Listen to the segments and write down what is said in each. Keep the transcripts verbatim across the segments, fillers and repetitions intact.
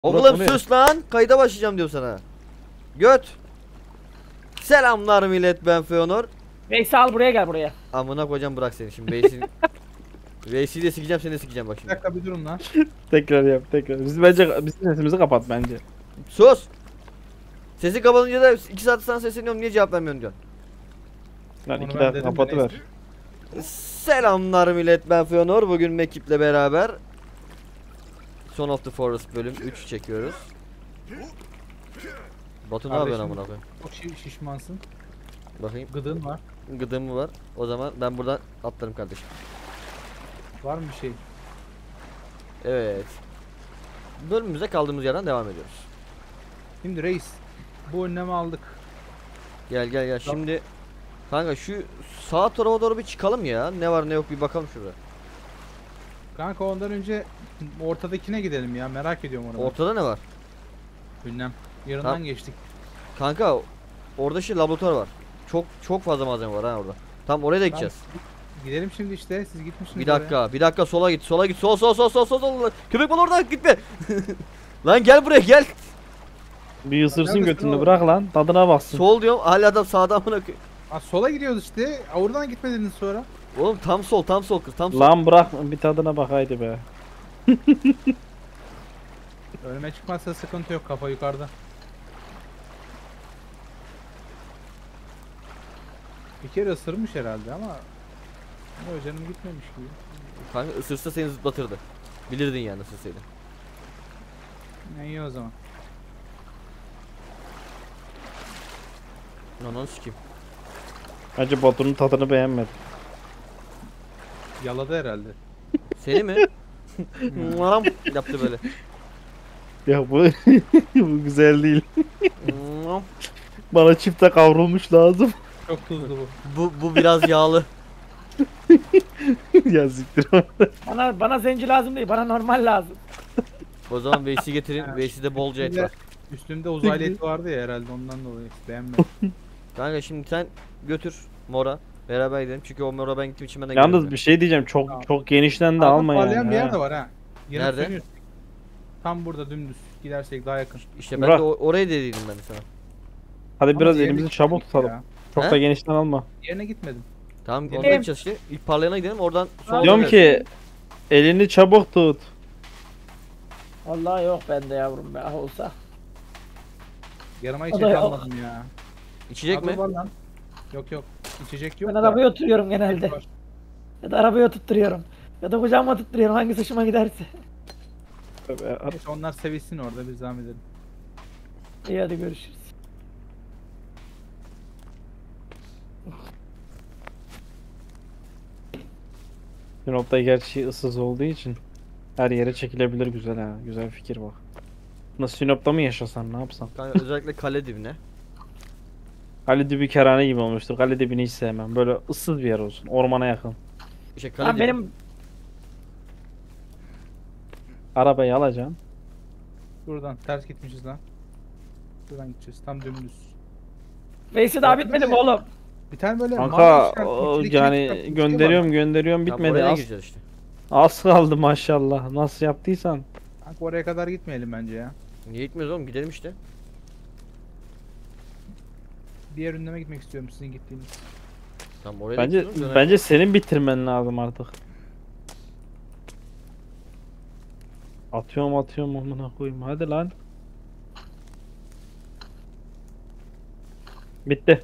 Oğlum sus lan. Kayda başlayacağım diyor sana. Göt. Selamlar millet, ben Feonor. Veysel al buraya, gel buraya. Amına koyacağım, bırak seni şimdi. Veysi Veysi'yi de sikeceğim, seni de sikeceğim bak Bir şimdi. dakika bir durun lan. Tekrar yap tekrar. Biz bence bizim sesimizi kapat bence. Sus. Sesi kapatınca da iki saat sana sesleniyorum, niye cevap vermiyorsun diyorsun. Lan Onu iki ben dakika dedim de kapatıver. Selamlar millet, ben Feonor. Bugün ekiple beraber Son of the Forest bölüm üç çekiyoruz. Batu ne yapıyorsun amına koyayım? Çok şiş şişmansın. Bakayım, Gıdın var. gıdım mı var? O zaman ben buradan atlarım kardeşim. Var mı bir şey? Evet. Bölümümüze kaldığımız yerden devam ediyoruz. Şimdi reis. Bu önlemi aldık. Gel gel gel şimdi. Kanka şu sağ tarafa doğru bir çıkalım ya. Ne var ne yok bir bakalım şurada. Kanka ondan önce ortadakine gidelim ya. Merak ediyorum onu. Ortada ne var? Ünlem. Yarından Tamam. geçtik. Kanka orada şey laboratuvar var. Çok çok fazla malzeme var ha orada. Tam oraya da gideceğiz. Gidelim şimdi işte. Siz gitmişsiniz Bir dakika, bir dakika, sola git, sola git, sol sol sol sol sol sol. Köpek balığı orada, gitme. Lan gel buraya gel. Bir ısırsın Neredesin götünü oğlum? bırak lan tadına baksın. Sol diyorum, hala adam sağdan bırak. oraya. Aa, sola gidiyoruz işte. Aa, oradan gitmediniz sonra. Oğlum tam sol, tam sol kız, tam sol. Lan bırak bir tadına bak haydi be. Önüme çıkmazsa sıkıntı yok. Kafa yukarıda. Bir kere ısırmış herhalde ama o canım gitmemiş gibi. Kanka ısırsa seni zıplatırdı. Bilirdin yani ısırsaydı. Ne iyi o zaman. Lan sikeyim. Hacı Batu'nun tadını beğenmedim. Yaladı herhalde. Seni mi? Muam yaptı böyle. Ya bu bu güzel değil. Muam. Bana çifte kavrulmuş lazım. Çok tuzlu bu. Bu bu biraz yağlı. Ya siktir onu. Bana bana zenci lazım değil, bana normal lazım. O zaman Veysi getirin. Veysi'de bolca et var. Üstünde uzaylı eti vardı ya herhalde ondan dolayı beğenmedim. Kanka şimdi sen götür Mora. Beraber gidelim çünkü o Mora ben gittiğim için ben de Yalnız gidiyorum. bir şey diyeceğim çok Tamam. çok genişten de Arka alma parlayan yani. bir yer ha. de var ha. Yanıp Nerede? sönüyor. Tam burada dümdüz gidersek daha yakın. İşte ben Burak. de o- orayı dediydim ben de sana. Hadi Ama biraz diğerine elimizi gitmedik çabuk tutalım. ya. Çok He? da genişten alma. Yerine gitmedim. Tamam Oğlum. oraya gideceğiz işte. İlk parlayana gidelim oradan sonra Diyorum ki elini çabuk tut. Vallahi yok bende yavrum be, ah olsa. Yarıma O içecek da yok. almadım ya. içecek Abi mi? var lan. Yok yok. İçecek yok Ben da. arabaya oturuyorum genelde. Var. Ya da arabaya oturtturuyorum. Ya da kucağıma tutturuyorum, hangisi hoşuma giderse. Neyse onlar sevilsin orada biz devam edelim. İyi hadi görüşürüz. Sinop'ta gerçi ıssız olduğu için her yere çekilebilir, güzel ha. Güzel fikir bak. Nasıl Sinop'ta mı yaşasan ne yapsan? Kanka özellikle kale dibine. Kale dibi kerane gibi olmuştur. Kale dibini hiç sevmem. Böyle ıssız bir yer olsun. Ormana yakın. İşte kale Lan dibi. benim Arabayı alacaksın. Buradan ters gitmişiz lan. Buradan gideceğiz. Tam dümdüz. Veysi daha bitmedi mi oğlum? Bir tane böyle Kanka mavi işaret, o, ikili yani ikili çıkartmış bir şey gönderiyorum gönderiyorum Tam bitmedi. oraya Az, gireceğiz işte. az kaldı maşallah. Nasıl yaptıysan. var. Kanka oraya kadar gitmeyelim bence ya. Niye gitmiyoruz oğlum, gidelim işte. Diğer ünleme gitmek istiyorum sizin gittiğiniz. Tamam oraya da Bence gidiyoruz, dönelim. bence senin bitirmen lazım artık. Atıyorum atıyorum amına koyayım. Hadi lan. Bitti.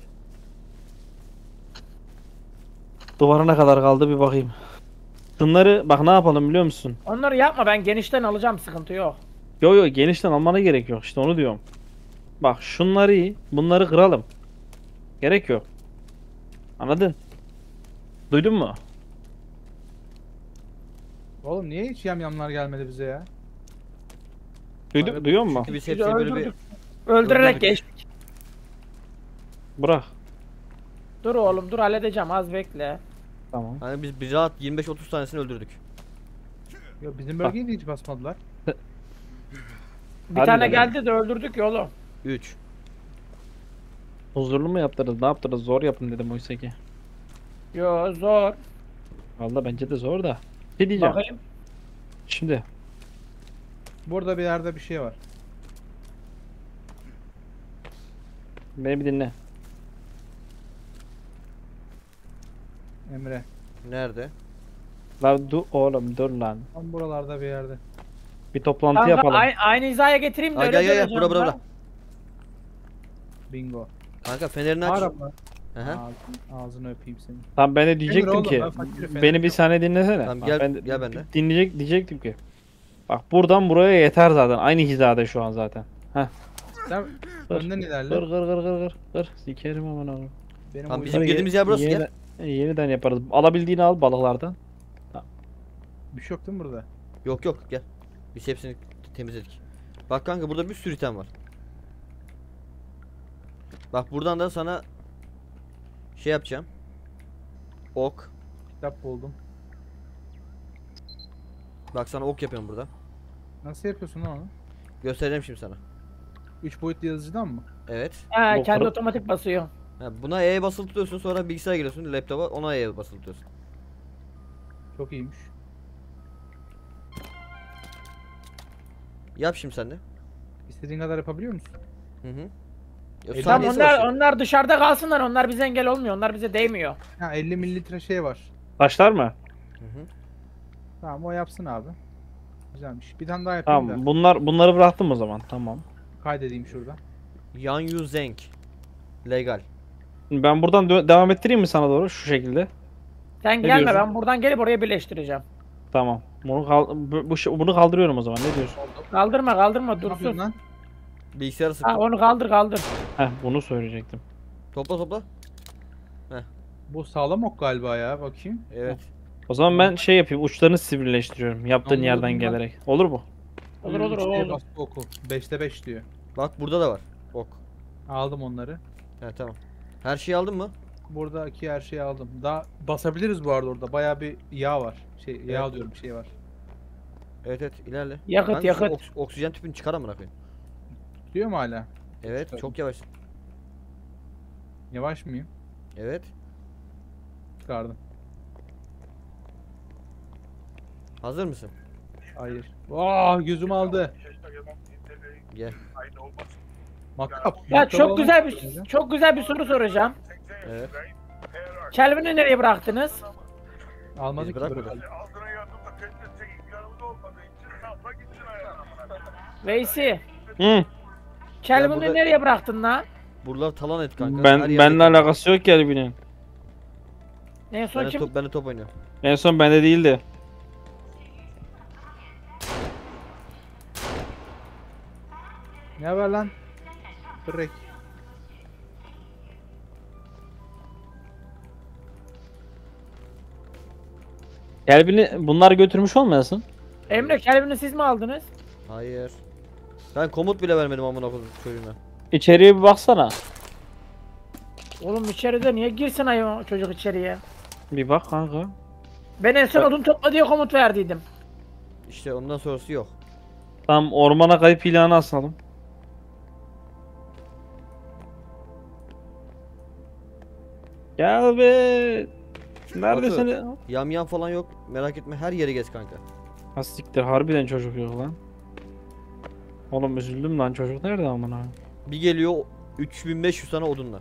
Duvarına kadar kaldı bir bakayım. Bunları bak ne yapalım biliyor musun? Onları yapma, ben genişten alacağım, sıkıntı yok. Yo yo genişten almana gerek yok işte onu diyorum. Bak şunları iyi, bunları kıralım. Gerek yok. Anladın? Duydun mu? Oğlum niye hiç yamyamlar gelmedi bize ya? Duydun, Kanka, duyuyor musun? Çünkü biz Bizi hepsini böyle bir... öldürdük. Öldürerek öldürdük. geçtik. Bırak. Dur oğlum dur, halledeceğim, az bekle. Tamam. Hani biz bir rahat yirmi beş otuz tanesini öldürdük. Ya bizim bölgeyi de hiç basmadılar. Bir Hadi tane lan. geldi de öldürdük ya oğlum. üç. Huzurlu mu yaptınız? Ne yaptınız? Zor yapın dedim oysa ki. Yo zor. Vallahi bence de zor da. Ne diyeceğim? Bakayım. Şimdi Burada bir yerde bir şey var. Beni bir dinle. Emre. Nerede? Lan dur oğlum dur lan. Tam buralarda bir yerde. Bir toplantı Kanka yapalım. aynı, aynı hizaya getireyim de Ha, öyle gel gel gel döneceğim bura bura ben. bura. Bingo. Kanka fenerini aç. Arap mı? Hı hı. Ağzını, ağzını öpeyim seni. Tamam ben de diyecektim oğlum, ki ben fakir efendim. beni bir saniye dinlesene. Tamam, Bak, gel- ben de- gel bende. Dinleyecek diyecektim ki. Bak buradan buraya yeter zaten. Aynı hizada şu an zaten. Heh. Sen Dur. önden Kır ilerle. kır kır kır kır. Kır. Sikerim aman abi. Benim Tamam, o bizim yüzden- girdiğimiz yer burası, yeniden, yeniden yaparız. Alabildiğini al balıklardan. Bir şey yok değil mi burada? Yok yok gel. Biz hepsini temizledik. Bak kanka burada bir sürü item var. Bak buradan da sana şey yapacağım. Ok. Kitap buldum. Bak sana ok yapıyorum burada. Nasıl yapıyorsun lan onu? Göstereceğim şimdi sana. üç boyutlu yazıcıdan mı? Evet. Ha, Bu kendi kırık- otomatik basıyor. Ha, buna E'ye basılı tutuyorsun, sonra bilgisayara geliyorsun, laptopa ona E'ye basılı tutuyorsun. Çok iyiymiş. Yap şimdi sen de. İstediğin kadar yapabiliyor musun? Hı hı. Ya, E, Tamam saniyesi onlar başlıyor. onlar dışarıda kalsınlar. Onlar bize engel olmuyor. Onlar bize değmiyor. Ha elli mililitre şey var. Taşlar mı? Hı hı. Tamam o yapsın abi. Güzelmiş. Bir tane daha yapayım Tamam. da. Bunlar bunları bıraktım o zaman. Tamam. Kaydedeyim şurada. Yan Yu Zeng. Legal. Ben buradan dö- devam ettireyim mi sana doğru şu şekilde? Sen gelme diyorsun? ben buradan gelip oraya birleştireceğim. Tamam. Bunu kal bu, bu şey- bunu kaldırıyorum o zaman. Ne diyorsun? Kaldırma kaldırma Ne yapıyorsun dursun. lan? Bilgisayarı Ha, sıktım. onu kaldır kaldır. Heh, bunu söyleyecektim. Topla topla. Bu sağlam ok galiba ya bakayım. Evet. O zaman ben şey yapayım. Uçlarını sivrileştiriyorum. Yaptığın Anladım yerden ben. gelerek. Olur mu? Olur olur Üç olur. diye olur. bastı oku. beşte beş diyor. Bak burada da var. Ok. Aldım onları. He tamam. Her şeyi aldın mı? Buradaki her şeyi aldım. Daha basabiliriz bu arada orada. Bayağı bir yağ var. Şey yağ Evet. diyorum bir şey var. Evet evet ilerle. Yakıt, Kanka şu yakıt. oks- oksijen tüpünü çıkar amına koyayım. Diyor mu hala? Evet Çıkardım. çok yavaş. Yavaş mıyım? Evet. Çıkardım. Hazır mısın? Hayır. Aa gözüm aldı. Gel. Matkap. Ya Matkap çok güzel olmaz mı? bir çok güzel bir soru soracağım. Evet. Kelvin'i nereye bıraktınız? Almadık Biz ki bırakmadık. bırakalım. Aldığına yardımda test edecek imkanımız olmadığı için sapla gitsin ayağına. Veysi. Hı. Kelvin'i burada- nereye bıraktın lan? Buralar talan et kanka. Her Ben yerde benimle talan. alakası yok ki Elbinin. En son Ben de kim? top, ben de top oynuyorum. En son bende değildi. Ne haber lan? Bırek. Elbini bunlar götürmüş olmayasın? Emre Kelvin'i siz mi aldınız? Hayır. Ben komut bile vermedim amına koyayım çocuğuna. İçeriye bir baksana. Oğlum içeride niye girsin ayı çocuk içeriye? Bir bak kanka. Ben en son odun topla diye komut verdiydim. İşte ondan sonrası yok. Tam ormana kayıp ilanı asalım. Gel be. Neredesin? Yam yam falan yok. Merak etme her yeri gez kanka. Ha siktir harbiden çocuk yok lan. Oğlum üzüldüm lan çocuk nerede amına? Bir geliyor üç bin beş yüz tane odunla.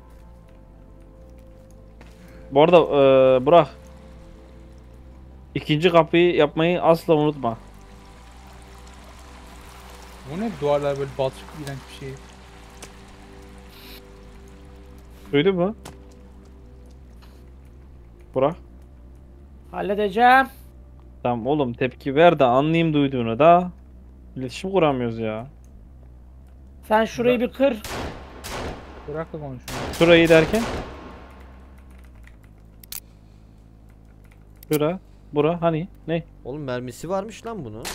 Bu arada eee Burak. İkinci kapıyı yapmayı asla unutma. Bu ne duvarlar böyle balçık iğrenç bir şey. Duydun mu? Burak. Halledeceğim. Tamam oğlum tepki ver de anlayayım duyduğunu da. İletişim kuramıyoruz ya. Sen şurayı bir kır. Bırak da konuşun. Şurayı derken. Şura. Bura hani ne? Oğlum mermisi varmış lan bunu.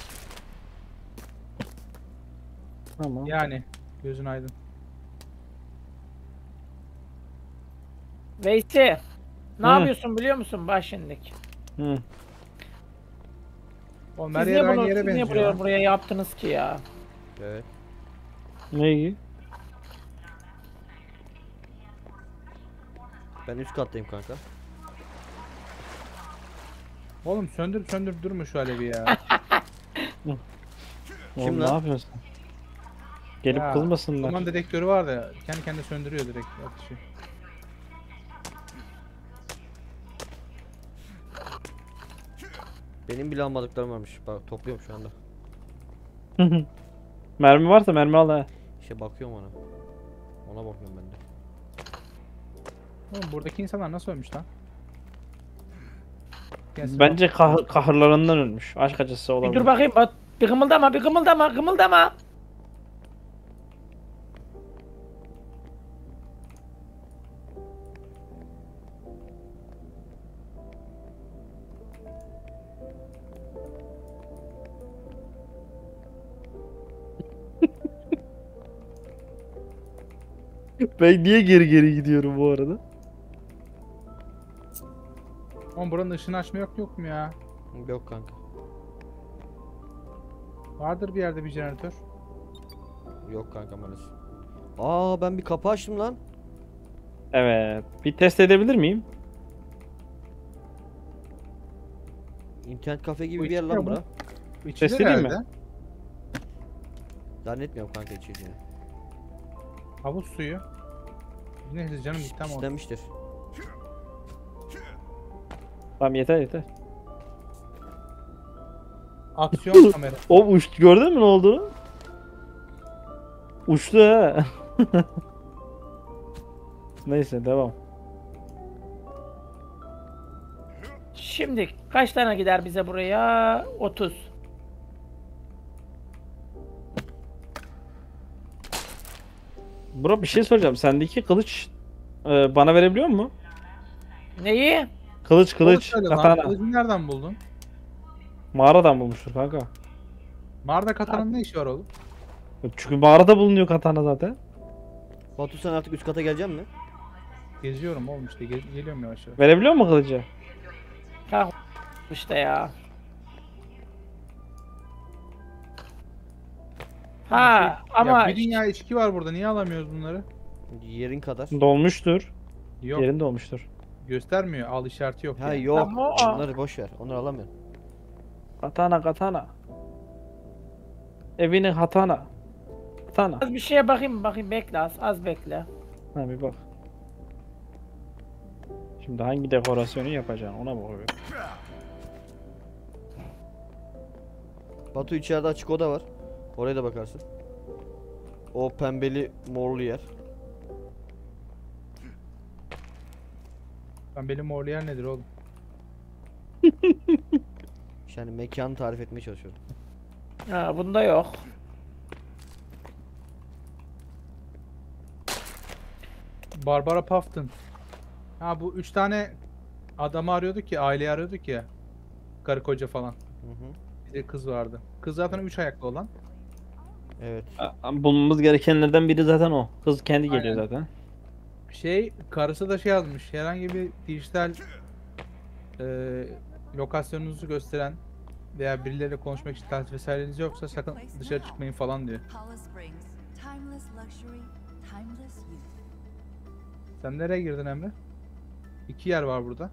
Tamam. Yani gözün aydın. Veysi. Ne Hı. yapıyorsun biliyor musun bak şimdilik? Hı. Oğlum Siz her niye yer bunu aynı yere siz niye benziyor. buraya, lan. buraya yaptınız ki ya? Evet. Neyi? Ben üst kattayım kanka. Oğlum söndür söndür durma şu alevi ya. Oğlum Kim ne lan? yapıyorsun? Gelip Ya, kızmasınlar. Duman dedektörü var da kendi kendine söndürüyor direkt ateşi. Benim bile almadıklarım varmış. Bak topluyorum şu anda. Mermi varsa mermi al ha. İşte bakıyorum ona. Ona bakıyorum ben de. Oğlum buradaki insanlar nasıl ölmüş lan? Gelsin Bence kah kahırlarından ölmüş. Aşk acısı Bir olabilir. dur bakayım. Bak, bir kımıldama, bir kımıldama, kımıldama. Ben niye geri geri gidiyorum bu arada? Oğlum buranın ışını açma yok yok mu ya? Yok kanka. Vardır bir yerde bir jeneratör. Yok kanka maalesef. Aa ben bir kapı açtım lan. Evet. Bir test edebilir miyim? İnternet kafe gibi Bu bir yer içiliyor lan mu? bura. İçilir Test edeyim mi? herhalde. Zannetmiyorum kanka içeceğini. Havuz suyu. Neyse canım gitti ama oldu. İşlenmiştir. Tamam yeter yeter. Aksiyon kamera. O uçtu, gördün mü ne olduğunu? Uçtu ha. Neyse devam. Şimdi kaç tane gider bize buraya? otuz. Bro bir şey soracağım. Sendeki kılıç e, bana verebiliyor mu? Neyi? Kılıç Doğru kılıç söyle lan, katana. kılıcı nereden buldun? Mağaradan bulmuştur kanka. Mağarada katanın ne işi var oğlum? Çünkü mağarada bulunuyor katana zaten. Batu sen artık üst kata geleceksin mi? Geziyorum oğlum işte gel geliyorum yavaş yavaş. Verebiliyor mu kılıcı? Ha işte ya. Ha ama Ya bir dünya içki var burada niye alamıyoruz bunları? Yerin kadar. Dolmuştur. Yok Yerin dolmuştur. göstermiyor al işareti yok. Ha yani. yok. Ama o- Onları boş ver. Onları alamıyorum. Katana katana. Evinin hatana. Katana. az bir şeye bakayım bakayım bekle az az bekle. Ha bir bak. Şimdi hangi dekorasyonu yapacaksın ona bakıyorum. Batu içeride açık oda var. Oraya da bakarsın. O pembeli morlu yer. Ben benim morlu yer nedir oğlum? Yani mekanı tarif etmeye çalışıyorum. Ha bunda yok. Barbara Puffton. Ha bu üç tane adamı arıyorduk ya, aileyi arıyorduk ya. Karı koca falan. Hı hı. Bir de kız vardı. Kız zaten üç ayaklı olan. Evet. A- Bulmamız gerekenlerden biri zaten o. Kız kendi geliyor Aynen. zaten. Şey, karısı da şey yazmış. Herhangi bir dijital e, lokasyonunuzu gösteren veya birileriyle konuşmak için telsiz vesaireniz yoksa sakın dışarı çıkmayın falan diyor. Hollis Springs, timeless luxury, timeless youth. Sen nereye girdin Emre? İki yer var burada.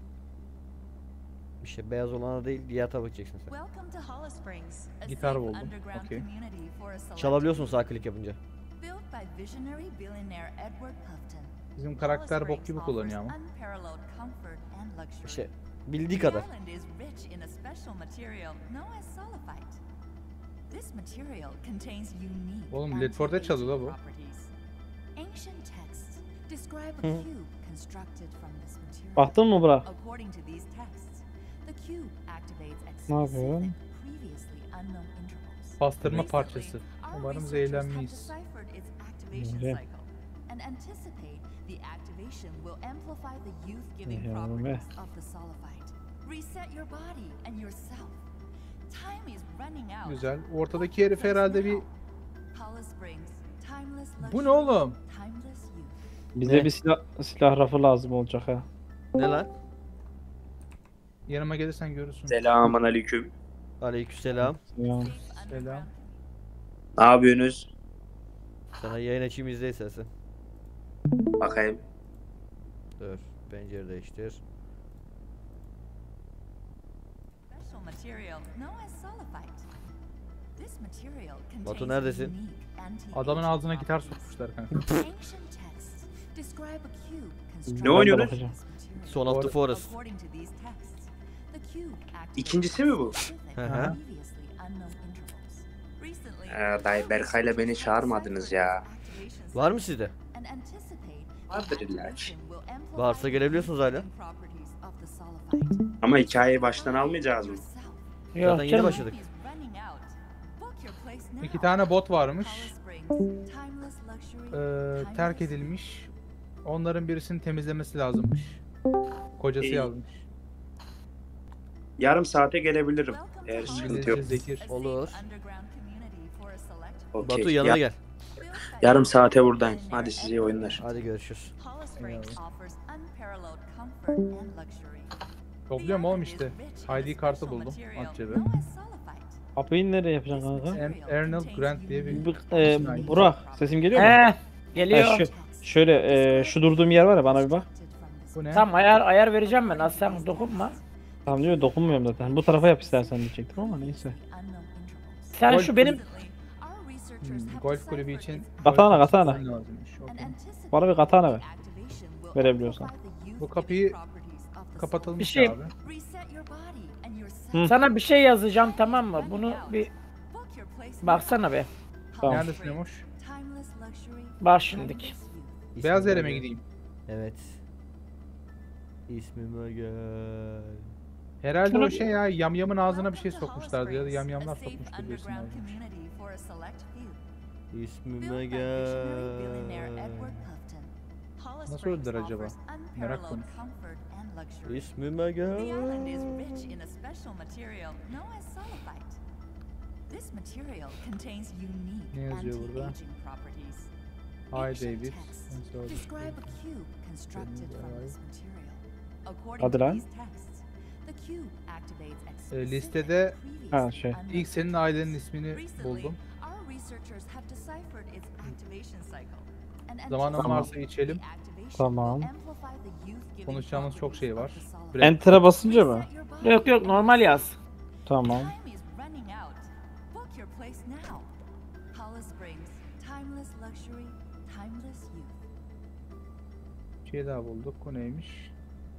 Bir şey beyaz olana değil diğer tarafa gideceksin sen. Welcome to Hollis Springs, a Gitar safe buldum. underground Okey. community for a select Çalabiliyorsun few. sağ klik yapınca. Built by visionary billionaire Edward Puffton. Bizim karakter Hollis bok Springs gibi offers kullanıyor ama. unparalleled comfort and luxury. İşte bildiği The kadar. island is rich in a special material known as sulfite. This material contains unique Oğlum, Led Fort'e çalıyor la bu. properties. Ancient texts describe a Hı. cube constructed from this material. Baktın mı bura? According to these texts, the cube activates at Ne yapıyor? specific, previously unknown intervals. Pastırma Recently, parçası. our Umarım researchers zehirlenmeyiz. have deciphered its activation Öyle. cycle and anticipate the activation will amplify the youth-giving Ya, properties of the sulfite. Reset your body and yourself. Time is running out. Güzel. Ortadaki herif herhalde bir... Hollis Springs, timeless Bu ne luxury, oğlum? timeless youth. Bize Ne? bir silah, silah rafı lazım olacak ha. Ne lan? Yanıma gelirsen görürsün. Selamun aleyküm. Aleykümselam. Ya. Safe Selam. underground. Ne yapıyorsunuz? Sana yayın açayım izle istersen. Bakayım. Dur. Pencere değiştir. Special material known as sulfite. This material Batu contains neredesin? unique Adamın ağzına gitar sokmuşlar kanka. Ne oynuyorsunuz? bakacağım. Son of the Forest. İkincisi mi bu? Hı hı. Ee, dayı Berkay'la beni çağırmadınız ya. Var mı sizde? Vardır illa ki. Varsa gelebiliyorsunuz hala. Ama hikayeyi baştan almayacağız mı? Yok Zaten yeni canım. başladık. İki tane bot varmış. Ee, terk edilmiş. Onların birisini temizlemesi lazımmış. Kocası İyi. yazmış. Yarım saate gelebilirim. Eğer sıkıntı yok. İngilizce Zekir. Olur. Okey. Batu yanına Ya- gel. Yarım saate buradayım. Hadi size iyi oyunlar. Hadi görüşürüz. Topluyorum oğlum işte. I D kartı buldum. At cebe. Kapıyı nereye yapacaksın kanka? En Ernest Grant diye bir... Bu, e, Burak sesim geliyor mu? He Ha, geliyor. şu, şöyle e, şu durduğum yer var ya, bana bir bak. Bu ne? Tamam ayar ayar vereceğim ben. Az sen dokunma. Tamam diyor, dokunmuyorum zaten. Bu tarafa yap istersen diyecektim ama neyse. Sen Golf şu benim Hmm, golf kulübü için... Katana, golf katana. kulübü lazımmış. Okey. Bana bir katana ver. Verebiliyorsan. Bu kapıyı kapatılmış Bir şey- abi. Hı. sana bir şey yazacağım, tamam mı? Bunu bir baksana be. Tamam. Neredesin Emoş? Bak şimdilik. Beyaz yere mi gideyim? Evet. İsmime gel. Herhalde Şunu o bir- şey ya, yamyamın ağzına bir şey sokmuşlardı ya da yamyamlar sokmuştur diyorsun abi. İsmime gel. Nasıl öldüler acaba? Merak konusu. İsmime gel. The island is rich in a special material known as sulfite. This material contains unique Ne yazıyor burada? anti-aging properties. Hi Ancient David. texts Nasıl oldu? describe a cube constructed from this material. According Hadi to lan. these texts, the cube activates a Ee, specific, listede- previously Ha, şey. unknown İlk senin ailenin ismini Recently, buldum. our researchers have deciphered its activation cycle and Zamanın anticipate varsa içelim. the activation Tamam. will amplify the youth-giving Konuşacağımız çok şey var. properties of the Bre- Enter'a basınca mı? Reset your body. Yok yok normal yaz. Tamam. Time is running out. Book your place now. Hollis Springs, timeless luxury, timeless youth. Bir şey daha bulduk. O neymiş?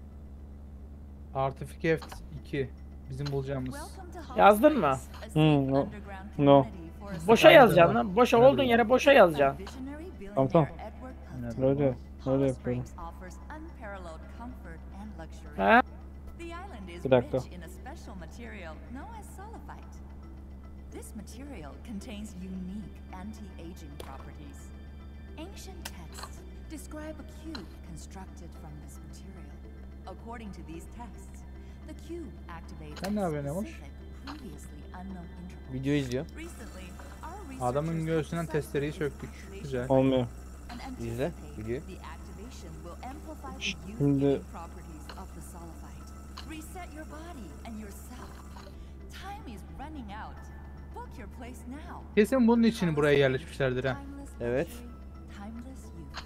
Artifact iki. Bizim bulacağımız. Welcome to Hollis Yazdın mı? Springs, a safe Hmm, no. underground No. community for a Boşa Nerede yazacaksın var? lan. Boşa Nerede olduğun var? yere boşa yazacaksın. visionary Tamam, tamam. billionaire Edward Nerede Tufte. Öyle, öyle Hollis yapıyorum. Springs offers unparalleled comfort and luxury. Ha? The island is Bir dakika. rich in a special material known as sulfite. This material contains unique anti-aging properties. Ancient texts describe a cube constructed from this material. According to these texts, the cube activates Sen ne a yapıyorsun Emoş? specific, previously unknown interval. Video izliyor. Recently, our Adamın researchers göğsünden have testereyi deciphered söktük. activation Güzel. Olmuyor. and İzle anticipate videoyu. the activation will amplify the Şimdi- youth-giving properties of the sulfite. Reset your body and yourself. Time is running out. Book your place now. Kesin bunun için buraya yerleşmişlerdir ha. Timeless Evet. luxury, timeless youth.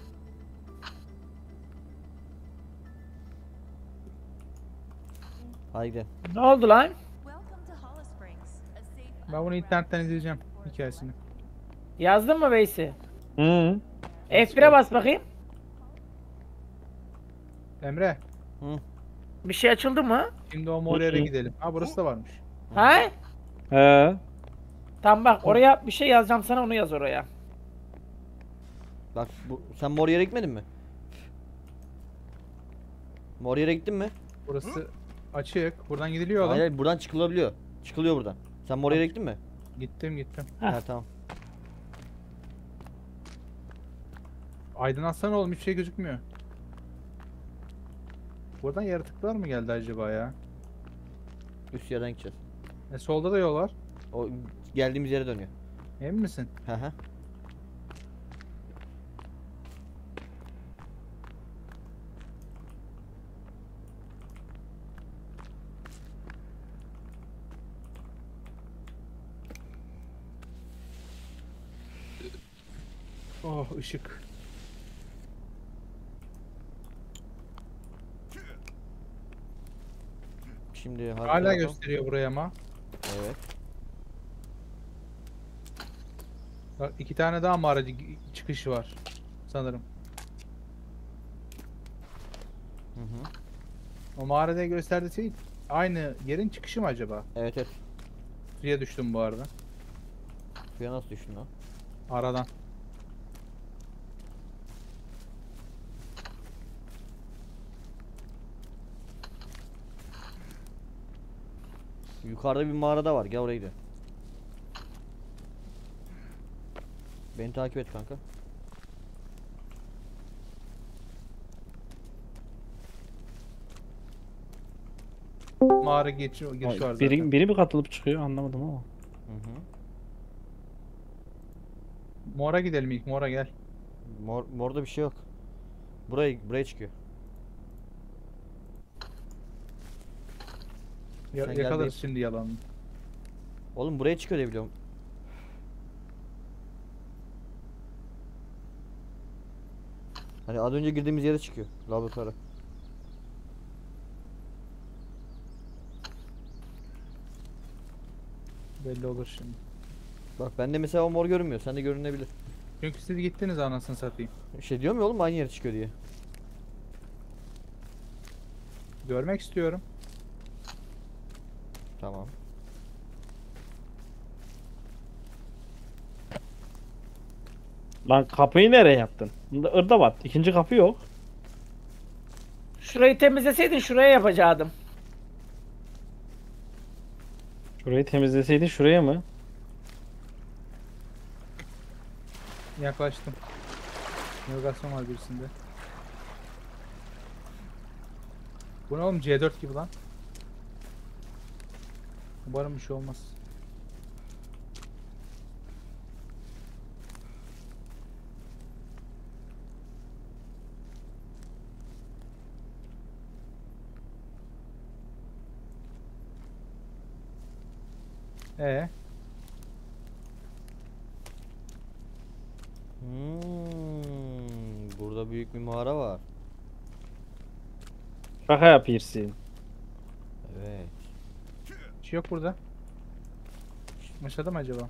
Hadi gidelim. Ne oldu lan? Welcome to Hollis Springs, a safe Ben bunu internetten izleyeceğim hikayesini. Yazdın mı Veysi? Hı. F bire bas bakayım. Emre, Bir şey açıldı mı? şimdi o mor yere Hı hı. gidelim. Ha burası da varmış. Ha? He. Tamam bak oraya bir şey yazacağım sana, onu yaz oraya. Bak bu, sen mor yere gitmedin mi? Mor yere gittin mi? Burası açık. Buradan gidiliyor oğlum. Hayır, hayır, buradan çıkılabiliyor. Çıkılıyor buradan. Sen mor yere gittin mi? Gittim gittim. Heh. Ha tamam. Aydınlatsana oğlum, hiçbir şey gözükmüyor. Buradan yaratıklar mı geldi acaba ya? Üst yerden gideceğiz. E solda da yol var. O geldiğimiz yere dönüyor. Emin misin? Hı hı. Oh ışık. Şimdi harita Hala bakalım. gösteriyor buraya ama. Evet. Bak iki tane daha mağara gi- çıkışı var. Sanırım. Hı hı. O mağarada gösterdiği şey aynı yerin çıkışı mı acaba? Evet evet. Suya düştüm bu arada. Suya nasıl düştün lan? Aradan. Yukarıda bir mağarada var. Gel oraya gidelim. Beni takip et kanka. Mağara geç giriş var zaten. Biri, biri mi katılıp çıkıyor anlamadım ama. Hı hı. Mora gidelim ilk. Mora gel. Mor, morda bir şey yok. Buraya buraya çıkıyor. Ya, Sen gel yakalarız bir- şimdi yalanını. Oğlum buraya çıkıyor diye biliyorum. Hani az önce girdiğimiz yere çıkıyor. Laboratuvara. Belli olur şimdi. Bak bende mesela o mor görünmüyor. Sende görünebilir. Çünkü siz gittiniz anasını satayım. Şey diyorum ya oğlum aynı yere çıkıyor diye. Görmek istiyorum. Tamam. Lan kapıyı nereye yaptın? Bunda ırdavat. İkinci kapı yok. Şurayı temizleseydin şuraya yapacaktım. Şurayı temizleseydin şuraya mı? Yaklaştım. Navigasyon var birisinde. Bu ne oğlum C dört gibi lan. Umarım bir şey olmaz. Ee, Hmm, burada büyük bir mağara var. Şaka yapıyorsun. Evet. bir şey yok burada. Aşağıda mı acaba?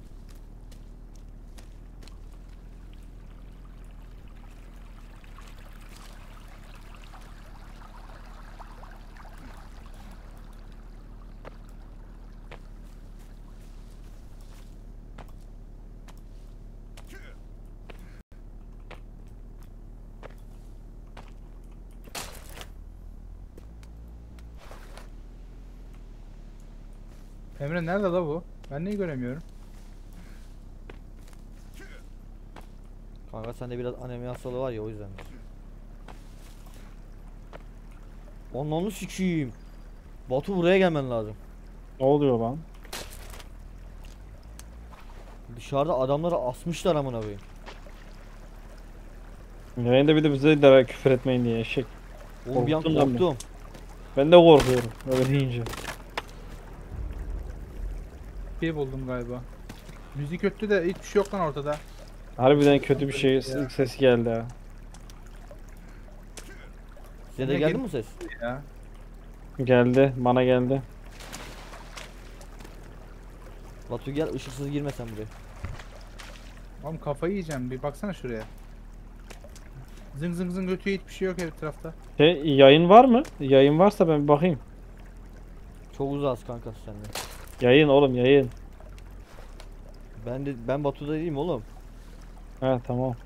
Emre nerede la bu? Ben neyi göremiyorum? Kanka sende biraz anemi hastalığı var ya o yüzden. Onu sikiyim. Batu buraya gelmen lazım. Ne oluyor lan? Dışarıda adamları asmışlar amına koyayım. Yayında bir de bize de küfür etmeyin diye eşek. Oğlum bir an Korktun lan ben. korktum. Ben de korkuyorum. Öyle deyince. Bir şey buldum galiba. Müzik öttü de hiçbir şey yok lan ortada. Harbiden kötü bir şey ilk sesi geldi ha. Size de Ne geldi gel- mi ses? Ya. Geldi. Bana geldi. Batu gel ışıksız girme sen buraya. Oğlum kafayı yiyeceğim. Bir baksana şuraya. Zıng zıng zıng ötüyor, hiçbir şey yok etrafta. Şey, yayın var mı? Yayın varsa ben bir bakayım. Çok uzağız kanka sende. Yayın oğlum yayın. Ben de ben Batu'da değilim oğlum. Ha tamam.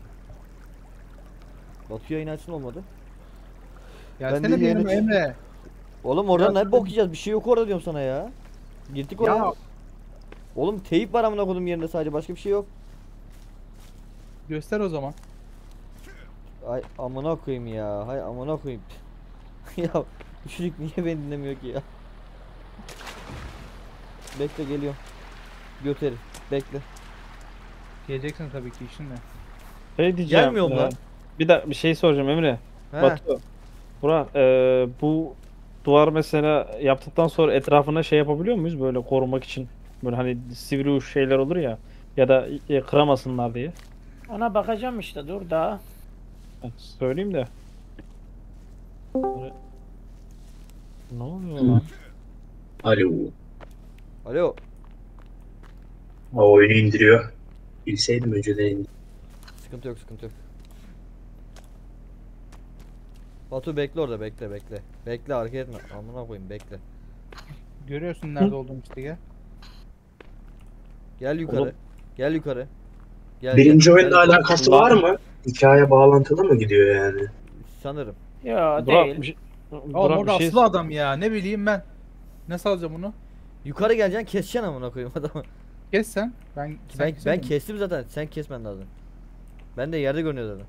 Batu yayın açsın olmadı. Gelsene de bir yeni yanıma çıktım. Emre. Oğlum oradan Ya- ne bok yiyeceğiz? Bir şey yok orada diyorum sana ya. Gittik oraya. Ya Oğlum teyip var amına kodum yerinde sadece başka bir şey yok. göster o zaman. Ay amına koyayım ya. Hay amına koyayım. Ya bu çocuk niye beni dinlemiyor ki ya? Bekle geliyorum. Göteri. Bekle. Geleceksin tabii ki işinle. Şey diyeceğim. Gelmiyorum e, lan. Bir de bir şey soracağım Emre. He. Batu. Burak, e, bu duvar mesela yaptıktan sonra etrafına şey yapabiliyor muyuz böyle korumak için? Böyle hani sivri uç şeyler olur ya ya da e, kıramasınlar diye. Ona bakacağım işte dur daha. Ben söyleyeyim de. Böyle- Ne oluyor lan? Alo. Alo. O oyunu indiriyor. Bilseydim önceden indim. Sıkıntı yok, sıkıntı yok. Batu bekle orada, bekle bekle. Bekle, hareket etme. Amına koyayım, bekle. Görüyorsun nerede olduğumu işte, gel. Gel yukarı. Oğlum. Gel yukarı. Gel, Birinci gel. oyunla Gel. alakası var mı? Hikaye bağlantılı mı gidiyor yani? Sanırım. Yo Burak değil. bir şey... Oğlum Burak orada bir şey... aslı adam ya, ne bileyim ben. Nasıl alacağım onu? Yukarı geleceksin, keseceksin amına koyayım adamı. Kes sen. Ben, sen Ben ben kesemedin. kestim zaten. Sen kesmen lazım. Ben de yerde görünüyor zaten.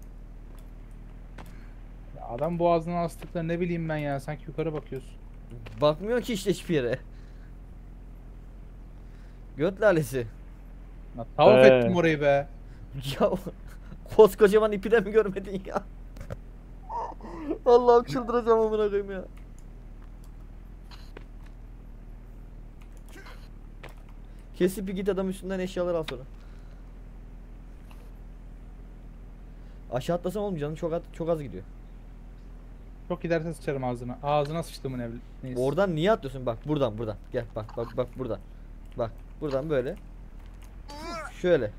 Ya adam boğazına astıkları ne bileyim ben ya, sanki yukarı bakıyorsun. Bakmıyor ki işte hiçbir yere. Göt lalesi. Ya, tavaf Ee. ettim orayı be. Ya koskocaman ipi de mi görmedin ya? Allah'ım çıldıracağım amına koyayım ya. Kesip bir git adam üstünden eşyalar al sonra. Aşağı atlasam oğlum canın çok az, çok az gidiyor. Çok giderse sıçarım ağzına. Ağzına sıçtımın ev. Neyse. Oradan niye atlıyorsun? Bak buradan buradan. Gel bak bak bak buradan. Bak buradan böyle. Şöyle.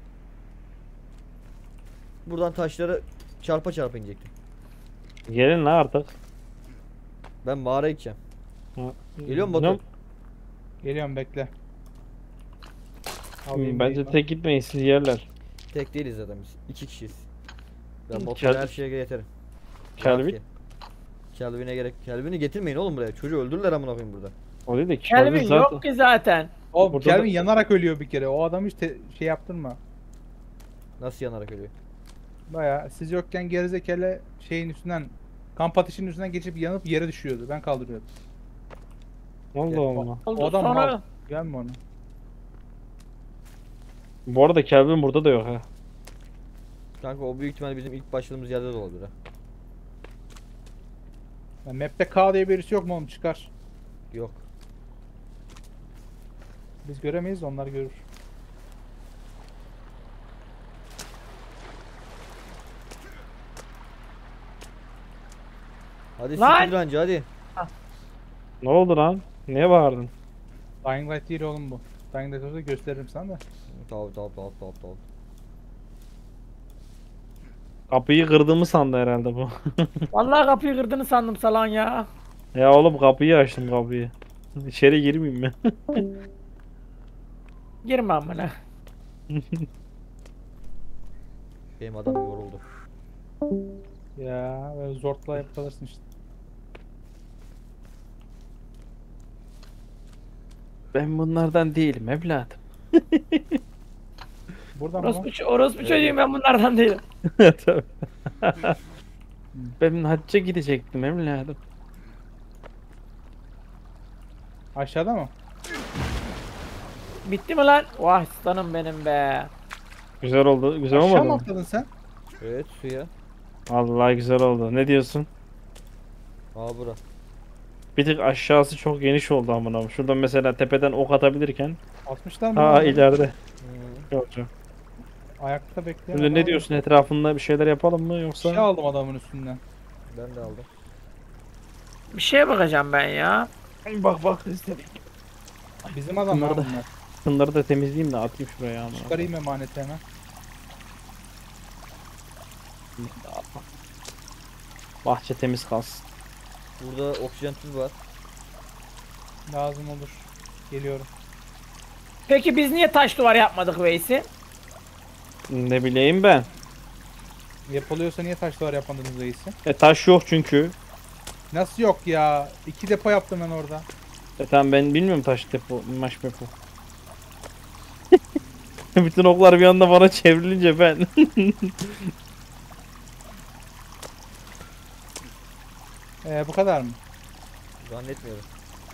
Buradan taşları çarpa çarpa inecektim. Gelin lan artık. Ben mağaraya gideceğim. Ha. Geliyor mu Batu? Ne- Geliyorum, bekle. Alayım Bence bir- tek gitmeyin, siz yerler. Tek değiliz zaten biz. İki kişiyiz. Ben Kel- Batu'ya her şeye yeterim. Kelvin? Rahat ki. Kelvin'e gerek. Kelvin'i getirmeyin oğlum buraya. Çocuğu öldürürler amına koyayım burada. O değil de Kelvin Kelvin zaten. yok ki zaten. Oğlum Burada da- Kelvin yanarak ölüyor bir kere. O adam hiç te- şey yaptırma. Nasıl yanarak ölüyor? Baya siz yokken gerizekalı şeyin üstünden, kamp ateşinin üstünden geçip yanıp yere düşüyordu. Ben kaldırıyordum. Allah Allah. Oldu O adam sonra mal. Gelme onu. Bu arada Kelvin burada da yok ha. Kanka o büyük ihtimalle bizim ilk başladığımız yerde de olabilir ha. Ya map'te K diye birisi yok mu oğlum, çıkar. Yok. Biz göremeyiz, onlar görür. Hadi Lan! siktir anca hadi. Ne oldu lan? Niye bağırdın? Dying Light değil oğlum bu. Dying Light olsa gösteririm sana da. Tamam tamam tamam tamam tamam. Kapıyı kırdığımı sandı herhalde bu. vallahi kapıyı kırdığını sandım salan ya. Ya oğlum kapıyı açtım kapıyı. İçeri girmeyeyim mi? Girme amına. Benim adam yoruldu. Ya böyle zortla yapılırsın işte. Ben bunlardan değilim evladım. Buradan mı? Orospu, ç- orospu çocuğuyum ben bunlardan değilim. Tabii. Ben hacca gidecektim evladım. Aşağıda mı? Bitti mi lan? Vah aslanım benim be. Güzel oldu. Güzel Aşağı olmadı mı mı? atladın sen? Evet suya. Allah güzel oldu. Ne diyorsun? Aa bura. Bir tık aşağısı çok geniş oldu amına koyayım. Şuradan mesela tepeden ok atabilirken Atmışlar mı? ha lan? ileride. Hmm. Yok. Ayakta bekleyen Şimdi ne adam diyorsun, etrafında bir şeyler yapalım mı var. yoksa? Bir şey aldım adamın üstünden. Ben de aldım. Bir şeye bakacağım ben ya. Bak bak istedik. Bizim adamlar Bunlar da- bunlar. Bunları da temizleyeyim de atayım şuraya amına. Çıkarayım emaneti hemen. Bahçe temiz kalsın. Burada oksijen tüpü var. Lazım olur. Geliyorum. Peki biz niye taş duvar yapmadık Veysi? Ne bileyim ben. Yapılıyorsa niye taş duvar yapmadınız reisi? E taş yok çünkü. Nasıl yok ya? İki depo yaptım ben orada. E tamam ben bilmiyorum taş depo, maş depo. Bütün oklar bir anda bana çevrilince ben. Ee, bu kadar mı? Zannetmiyorum.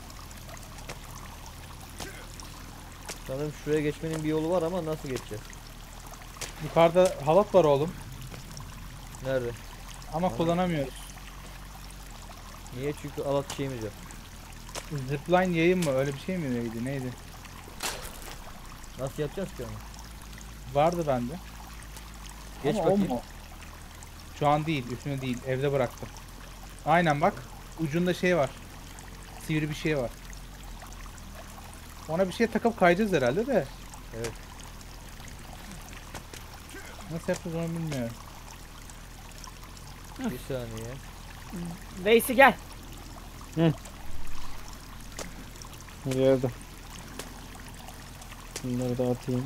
Sanırım şuraya geçmenin bir yolu var ama nasıl geçeceğiz? Yukarıda halat var oğlum. Nerede? Ama kullanamıyoruz. Niye? Çünkü alat şeyimiz yok. Zipline yayın mı? Öyle bir şey mi neydi? Neydi? Nasıl yapacağız ki onu? Vardı bende. Geç Ama bakayım. o mu? Şu an değil, üstüne değil. Evde bıraktım. Aynen bak. Ucunda şey var. Sivri bir şey var. Ona bir şey takıp kayacağız herhalde de. Evet. Nasıl yapacağız onu bilmiyorum. Bir saniye. Veysi gel. Geldim. Bunları da atayım.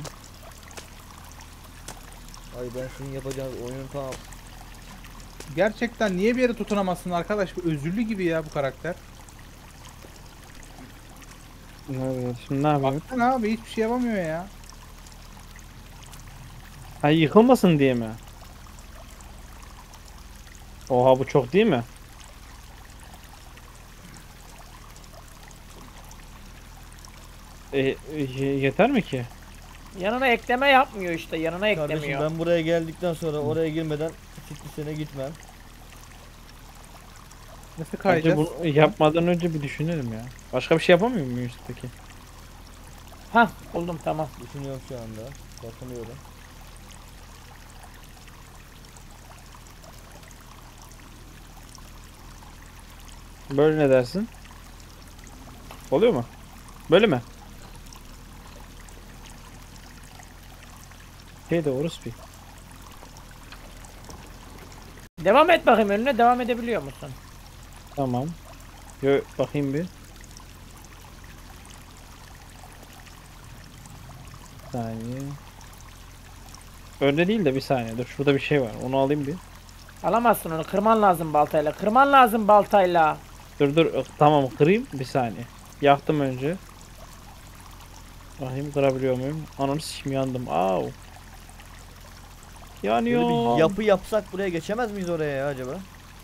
Ay ben sizin yapacağınız oyunun tamam. Gerçekten niye bir yere tutunamazsın arkadaş? Bu özürlü gibi ya bu karakter. Evet, şimdi ne yapayım? Baksana abi hiçbir şey yapamıyor ya. Ha, yıkılmasın diye mi? Oha, bu çok değil mi? E, e, yeter mi ki? Yanına ekleme yapmıyor işte. Yanına Kardeşim eklemiyor. ben buraya geldikten sonra oraya girmeden Fitness'e gitmem. Nasıl Bence kayacağız? bu yapmadan önce bir düşünelim ya. Başka bir şey yapamıyor muyuz peki? Hah buldum tamam. Düşünüyorum şu anda. Bakınıyorum. Böyle ne dersin? Oluyor mu? Böyle mi? Hey de orası bir. Devam et bakayım önüne devam edebiliyor musun? Tamam. Yo, bakayım bir. Bir saniye. Önde değil de bir saniye. Dur, şurada bir şey var. Onu alayım bir. Alamazsın onu. Kırman lazım baltayla. Kırman lazım baltayla. Dur dur. Tamam, kırayım bir saniye. Yaktım önce. Bakayım kırabiliyor muyum? Ananı sikim, yandım. Au. Böyle Yanıyor. bir yapı yapsak buraya geçemez miyiz oraya ya acaba?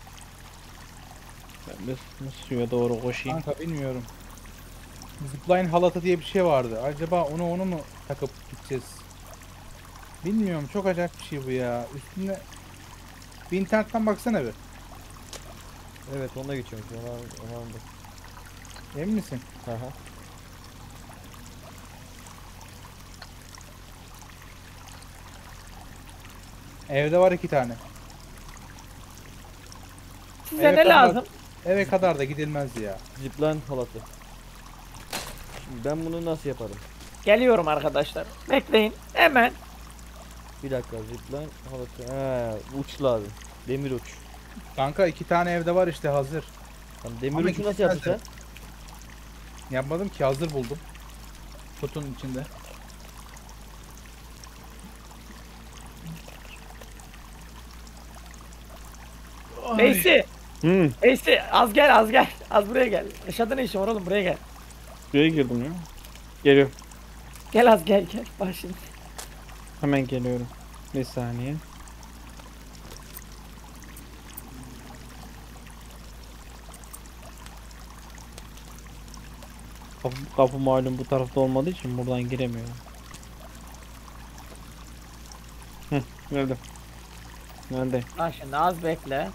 Ben de suya doğru koşayım. Kanka bilmiyorum. Zipline halatı diye bir şey vardı. Acaba onu onu mu takıp gideceğiz? Bilmiyorum, çok acayip bir şey bu ya. Üstüne bir internetten baksana bir. Evet onunla geçiyorum. Ona, ona aldım. Emin misin? Aha. Evde var iki tane. Size Evet, ne tamam. lazım? Eve kadar da gidilmez ya. Zipline halatı. Şimdi ben bunu nasıl yaparım? Geliyorum arkadaşlar. Bekleyin. Hemen. Bir dakika zipline halatı. He, uç lazım. Demir uç. Kanka iki tane evde var işte hazır. Tamam, demir Ama ucu nasıl ikisi yaptın sen? nerede? Yapmadım ki, hazır buldum. Kutunun içinde. Veysi. Hmm. Veysi az gel az gel. Az buraya gel. Aşağıda ne işin var oğlum buraya gel. Buraya girdim ya. Geliyorum. Gel az gel gel. Bak şimdi. Hemen geliyorum. Bir saniye. Kapı, kapı malum bu tarafta olmadığı için buradan giremiyorum. Hı, geldim. Nerede? Bak şimdi az bekle.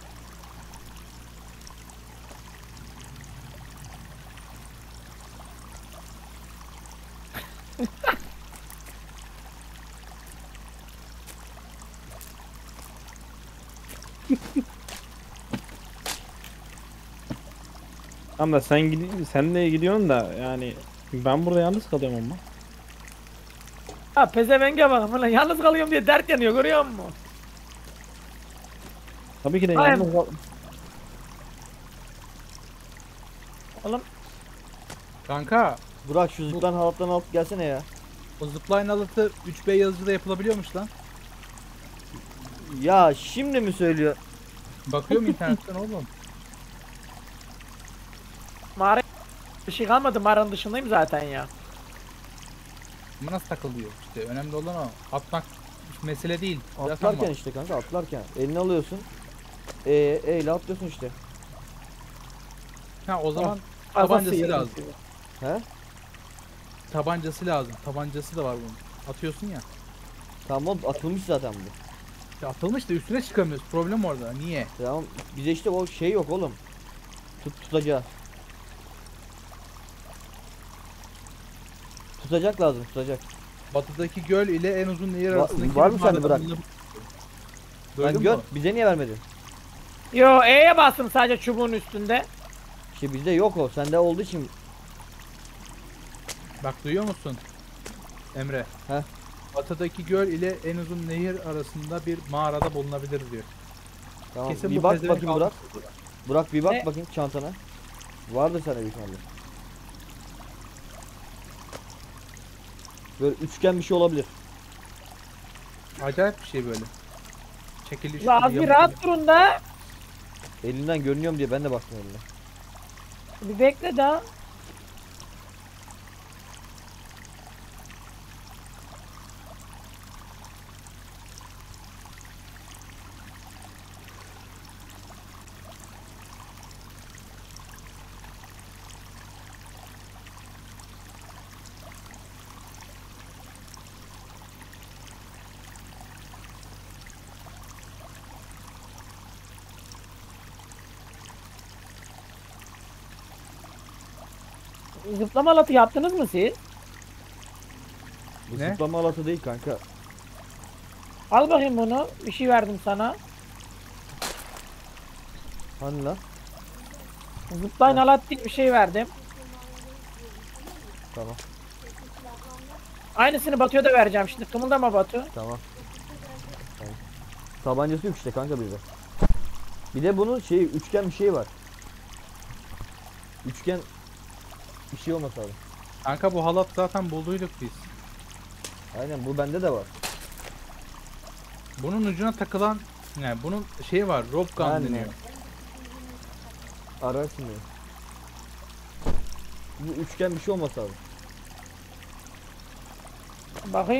Tamam da sen gidi sen de gidiyorsun da yani ben burada yalnız kalıyorum ama. Ha pezevenge bak falan yalnız kalıyorum diye dert yanıyor görüyor musun? Tabii ki de Hayır. yalnız kal- Oğlum Kanka Burak şu zipline halattan alıp gelsene ya. o zipline halatı üç B yazıcıda yapılabiliyormuş lan. Ya şimdi mi söylüyor? Bakıyorum internetten oğlum. mağara bir şey kalmadı mağaranın dışındayım zaten ya. Ama nasıl takılıyor işte, önemli olan o. Atmak mesele değil. Biraz Atlarken ama. işte kanka atlarken. Elini alıyorsun. E, e ile atlıyorsun işte. Ha o zaman Fazla tabancası sıyırdım lazım. sizi. He? Tabancası lazım. Tabancası da var bunun. Atıyorsun ya. Tamam o atılmış zaten bu. Ya atılmış da üstüne çıkamıyoruz. Problem orada. Niye? Tamam bize işte o şey yok oğlum. Tut tutacağı. Tutacak lazım tutacak. Batıdaki göl ile en uzun nehir Va- arasındaki var mı bir sende mağarada Burak? bulunabilir. Lan Gördün gör mü? bize niye vermedin? Yo E'ye bastım sadece çubuğun üstünde. İşte bizde yok o. Sende olduğu için Bak duyuyor musun? Emre. Heh. batıdaki göl ile en uzun nehir arasında bir mağarada bulunabilir diyor. Tamam Kesin bir bu bak pezevenk bakayım Burak. almıştır burada. Burak bir bak Ne? bakayım çantana. Vardı sana bir tane. Böyle üçgen bir şey olabilir. Acayip bir şey böyle. Çekiliş. La az bir rahat durun da. Elinden görünüyorum diye ben de baktım eline. Bir bekle daha. Zıplama alatı yaptınız mı siz? Bu Ne? zıplama alatı değil kanka. Al bakayım bunu. Bir şey verdim sana. Hani lan? Zıplayın alat diye bir şey verdim. Tamam Aynısını Batu'ya da vereceğim şimdi. Kımıldama Batu. tamam. Tamam. Tabancası yok işte kanka bizde. Bir de bunun şey üçgen bir şey var. Üçgen bir şey olmasa abi. Kanka bu halat zaten bulduyduk biz. Aynen bu bende de var. Bunun ucuna takılan yani bunun şeyi var, rope gun Aynen. deniyor. Ararsın diyor. Bu üçgen bir şey olmasa abi. Bakayım.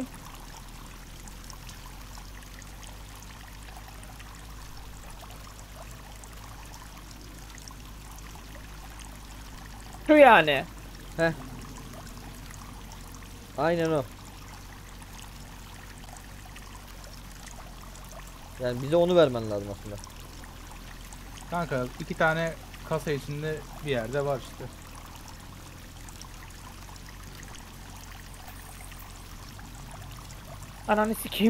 Şu yani. Aynen o. Yani bize onu vermen lazım aslında. Kanka iki tane kasa içinde bir yerde var işte. Ananı sikeyim.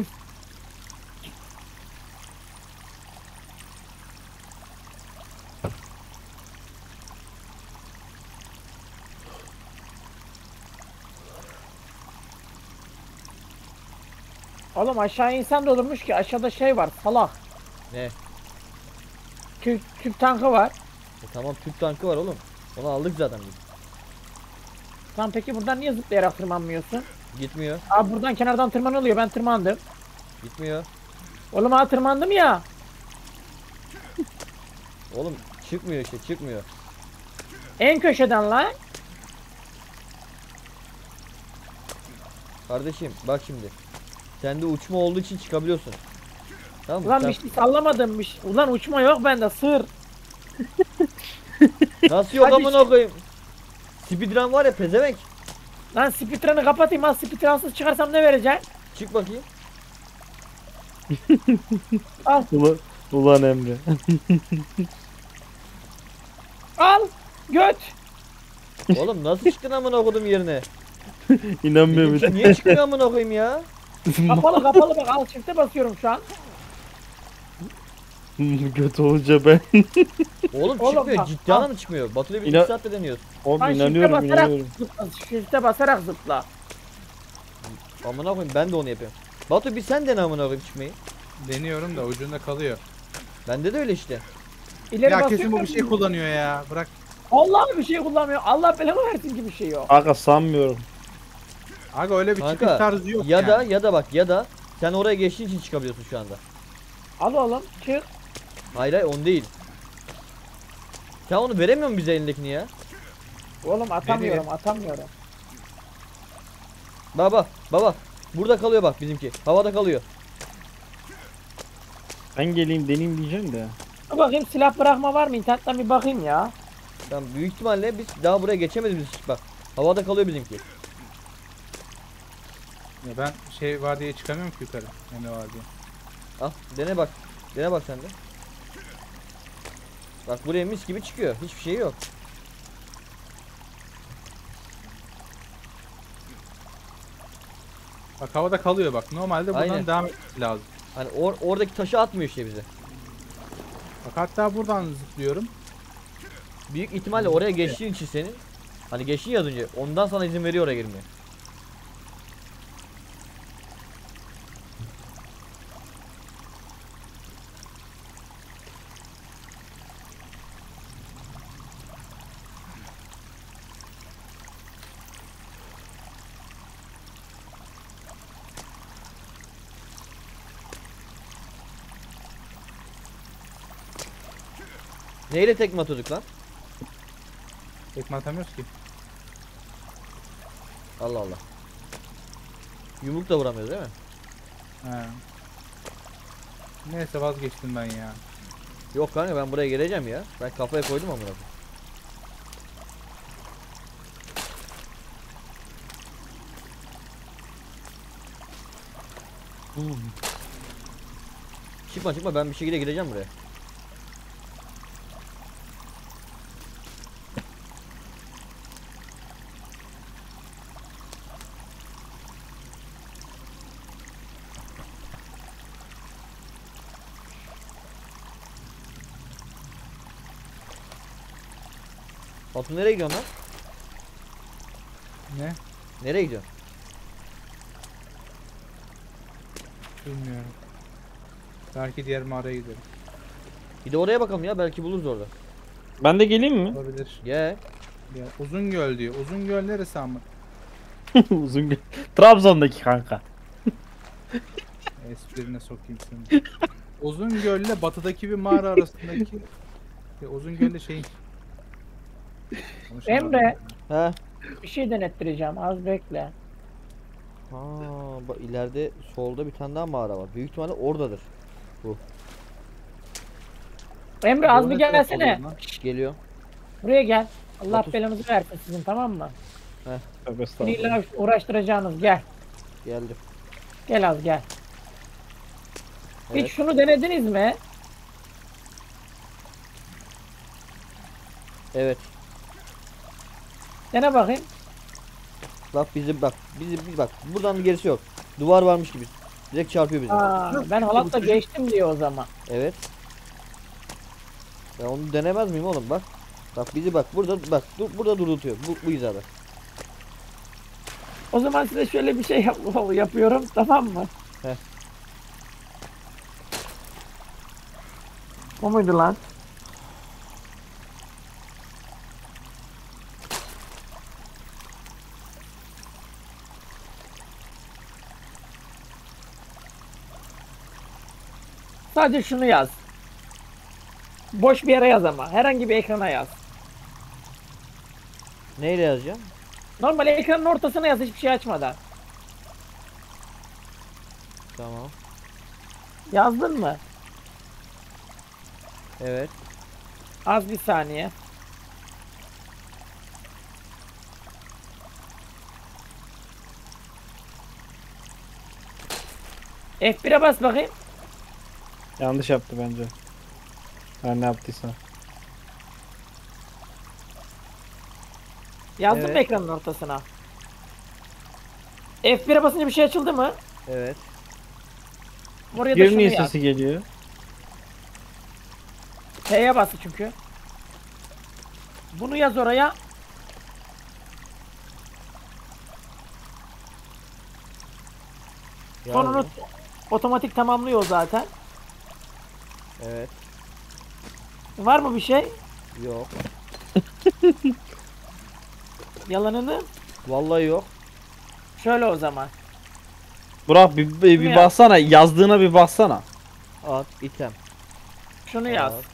Oğlum aşağı insan da olurmuş ki aşağıda şey var salak. Ne? Tüp, tüp tankı var. E tamam tüp tankı var oğlum. Onu aldık zaten biz. Tamam peki buradan niye zıplayarak tırmanmıyorsun? Gitmiyor. Abi buradan kenardan tırmanılıyor ben tırmandım. Gitmiyor. Oğlum ha tırmandım ya. Oğlum çıkmıyor işte çıkmıyor. En köşeden lan. Kardeşim bak şimdi. Sende uçma olduğu için çıkabiliyorsun. Tamam mı? Ulan Sen- bir şey sallamadım bir şey. Ulan uçma yok bende sır. Nasıl yok Hadi amına koyayım? Speedrun var ya pezevenk. Lan speedrun'ı kapatayım az speedrunsız çıkarsam ne vereceksin? Çık bakayım. Al Ulan, ulan Emre. al göt. Oğlum nasıl çıktın amına koydum yerine? İnanmıyorum bir Bizimki de. niye çıkmıyor amına koyayım ya? Kapalı kapalı bak al çifte basıyorum şu an. Göt olunca ben. Oğlum Oğlum çıkmıyor. bak, Ciddi al. anlamda çıkmıyor. Batu'yla bir İnan- iki saatte deniyoruz. Oğlum Lan çifte inanıyorum basarak inanıyorum. zıpla. Çifte basarak zıpla. Amına koyayım ben de onu yapıyorum. Batu bir sen dene amına koyayım çıkmayı. Deniyorum da ucunda kalıyor. Bende de öyle işte. İleri Ya basıyorum. kesin bu bir şey kullanıyor ya. Bırak. Allah bir şey kullanmıyor. Allah belanı versin ki bir şey yok. Aga sanmıyorum. Aga öyle bir çıkış Kanka tarzı yok ya yani. da ya da bak ya da sen oraya geçtiğin için çıkabiliyorsun şu anda. Al oğlum çık. Hayır hayır on değil. Sen onu veremiyor musun bize elindekini ya? Oğlum atamıyorum atamıyorum. Baba baba burada kalıyor bak bizimki. Havada kalıyor. Ben geleyim deneyeyim diyeceğim de. Dur bakayım silah bırakma var mı? İnternetten bir bakayım ya. Tamam büyük ihtimalle biz daha buraya geçemedik biz hiç bak. Havada kalıyor bizimki. Ya ben şey var diye çıkamıyorum ki yukarı. Emre var diye. Al dene bak. Dene bak sen de. Bak buraya mis gibi çıkıyor. Hiçbir şey yok. Bak havada kalıyor bak. Normalde buradan Aynen. devam etmesi lazım. Hani or oradaki taşı atmıyor işte bize. Bak hatta buradan zıplıyorum. Büyük ihtimalle oraya geçtiğin için senin. Hani geçtin ya az önce. Ondan sana izin veriyor oraya girmeye. Neyle tekme atıyorduk lan? Tekme atamıyoruz ki. Allah Allah. Yumruk da vuramıyoruz değil mi? He. Neyse vazgeçtim ben ya. Yok kanka ben buraya geleceğim ya. Ben kafaya koydum amına koyayım. Çıkma çıkma ben bir şekilde gideceğim buraya. Batu nereye gidiyorsun lan? Ne? Nereye gidiyorsun? Bilmiyorum. Belki diğer mağaraya gidelim. Bir de oraya bakalım ya belki buluruz orada. Ben de geleyim mi? Olabilir. Gel. Ya, uzun göl diyor. Uzun göl neresi ama? Uzun gö- Trabzon'daki kanka. Esprine sokayım seni. Uzun gölle batıdaki bir mağara arasındaki ya, uzun gölle şeyin. Konuşamadım. Emre. He. Bir şey denettireceğim. Az bekle. Ha, bak ileride solda bir tane daha mağara var. Büyük ihtimalle oradadır. Emre az Doğru bir taraf gelsene. oluyor lan. Şş, geliyor. Buraya gel. Allah Batu- belanızı versin sizin, tamam mı? Tövbe Beni estağfurullah. illa uğraştıracağınız, gel. Geldim. Gel az gel. Evet. Hiç şunu denediniz mi? Evet. Dene bakayım. Bak bizim bak bizim biz bak buradan gerisi yok. Duvar varmış gibi. Direkt çarpıyor bizi. Aa, ben halatla geçtim diyor o zaman. Evet. Ya onu denemez miyim oğlum bak. Bak bizi bak burada bak dur, burada durultuyor. Bu bu hizada. O zaman size şöyle bir şey yap yapıyorum, tamam mı? Heh. O muydu lan? Sadece şunu yaz. Boş bir yere yaz ama. Herhangi bir ekrana yaz. Neyle yazacağım? Normal ekranın ortasına yaz, hiçbir şey açmadan. Tamam. Yazdın mı? Evet. Az bir saniye. F bir'e bas bakayım. Yanlış yaptı bence. Ben ne yaptıysam. Yazdın mı Evet. ekranın ortasına? F bir'e basınca bir şey açıldı mı? Evet. Oraya da şunu Girmiyor yaz. sesi geliyor. T'ye bastı çünkü. Bunu yaz oraya. Sonunu Yazdım. otomatik tamamlıyor zaten. Evet. Var mı bir şey? Yok. Yalanını. Vallahi yok. Şöyle o zaman. Burak bir, bir, bir yap. baksana. Yazdığına bir baksana. At item. Şunu yaz. At.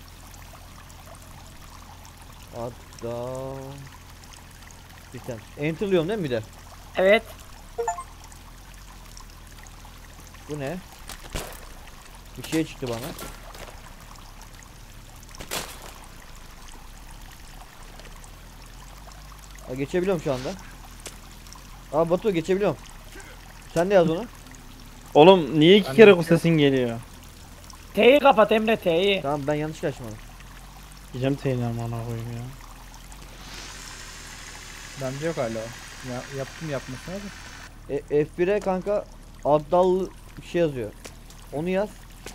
At da item. Enter'lıyorum değil mi bir de? Evet. Bu ne? Bir şey çıktı bana. Ha, geçebiliyorum şu anda. Aa Batu geçebiliyorum. Sen de yaz onu. Oğlum niye iki Ben kere de- bu sesin geliyor? T'yi kapat Emre, T'yi. Tamam ben yanlış açmadım. Diyeceğim teyini amına koyayım ya. Bende yok hala. Ya, yaptım yapmasına da. E, F bir'e kanka Abdal bir şey yazıyor. Onu yaz.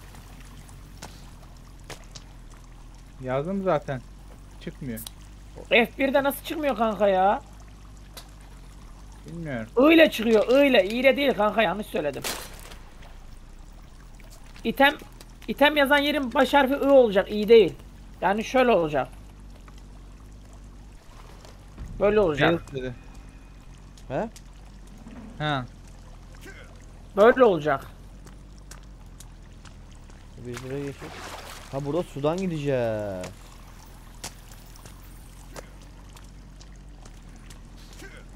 Yazdım zaten. Çıkmıyor. F bir'de nasıl çıkmıyor kanka ya? Bilmiyorum. I ile çıkıyor. I ile. İ ile değil kanka, yanlış söyledim. İtem item yazan yerin baş harfi I olacak. İ değil. Yani şöyle olacak. Böyle olacak. Fail dedi. He? Ha. Böyle olacak. Biz buraya geçiyoruz. Ha burada sudan gideceğiz.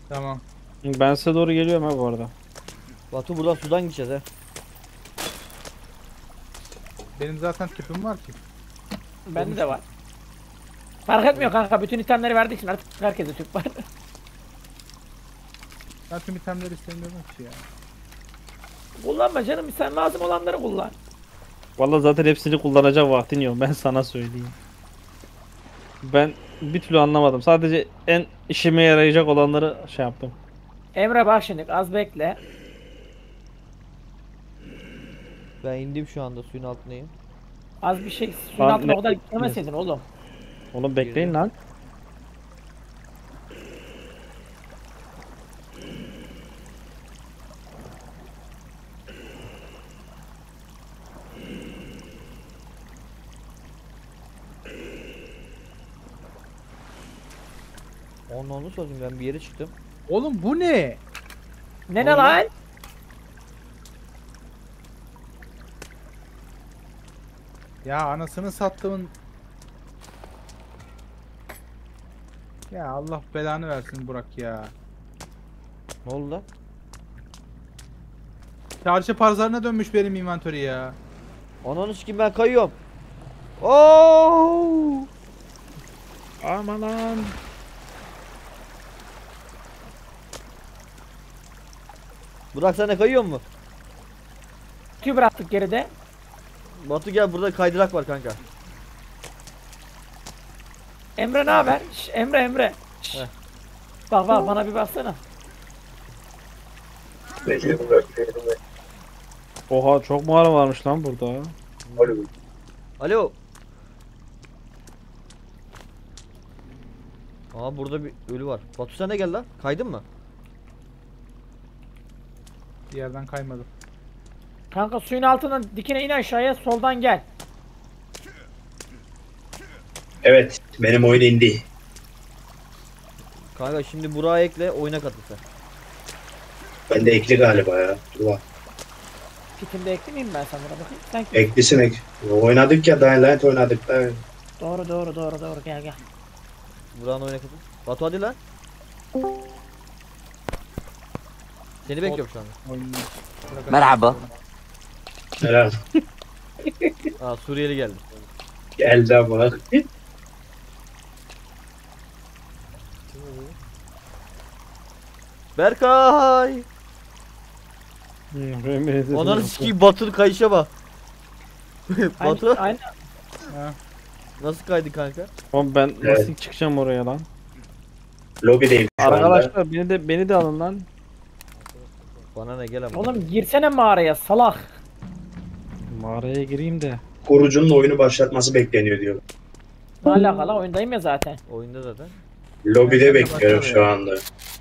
Tamam. Ben size doğru geliyorum ha bu arada. Batu buradan sudan gideceğiz he. Benim zaten tüpüm var ki. Bende de var. Fark etmiyor kanka. Bütün itemleri verdik şimdi artık herkese tüp var. Ben tüm itemleri istemiyorum ki ya. Kullanma canım. Sen lazım olanları kullan. Vallahi zaten hepsini kullanacak vaktin yok. Ben sana söyleyeyim. Ben bir türlü anlamadım. Sadece en işime yarayacak olanları şey yaptım. Emre bak şimdi az bekle. Ben indim şu anda suyun altındayım. Az bir şey suyun Abi altına o ne- kadar gitmeseydin oğlum. Oğlum bekleyin lan. Onu onu sordum ben bir yere çıktım. Oğlum bu ne? Ne ne Oğlum. lan? Ya anasını sattığımın... Ya Allah belanı versin Burak ya. Ne oldu lan? Çarşı pazarına dönmüş benim inventörü ya. Ananı sikeyim ben kayıyorum. Oo! Aman lan. Burak sen de kayıyor mu? Tüy bıraktık geride. Batu gel burada kaydırak var kanka. Emre ne haber? Şş, Emre Emre. Şş. Heh. Bak bak bana bir baksana. Beceri bırak. Beceri bırak. Oha çok mağara varmış lan burada. Alo. Alo. Aa burada bir ölü var. Batu sen de gel lan. Kaydın mı? Bir yerden kaymadım. Kanka suyun altından dikine in aşağıya soldan gel. Evet. Benim oyun indi. Kanka şimdi Burak'ı ekle oyuna katıl sen. Ben de ekli galiba ya. Dur bak. Kitinde eklemeyeyim ben sana bakayım. Sen kim? Eklisin ek. Oynadık ya. Dying Light oynadık da. Doğru doğru doğru doğru gel gel. Burak'ın oyuna katıl. Batu hadi lan. Seni bekliyorum şu anda. Oyunu. Merhaba. Helal. Aa Suriyeli geldi. Geldi ama. Berkay. Hmm, Ananı sikeyim Batu'nun kayışa bak. Batu Aynı, aynı. Ha. nasıl kaydı kanka? Oğlum ben nasıl Evet. çıkacağım oraya lan? Lobideyim şu anda. Arkadaşlar beni de beni de alın lan. Bana ne gel ama. Oğlum girsene mağaraya salak. Mağaraya gireyim de. Kurucunun oyunu başlatması bekleniyor diyor. Ne alakalı oyundayım ya zaten. Oyunda zaten. Lobide Ben de bekliyorum şu başlıyorum. anda.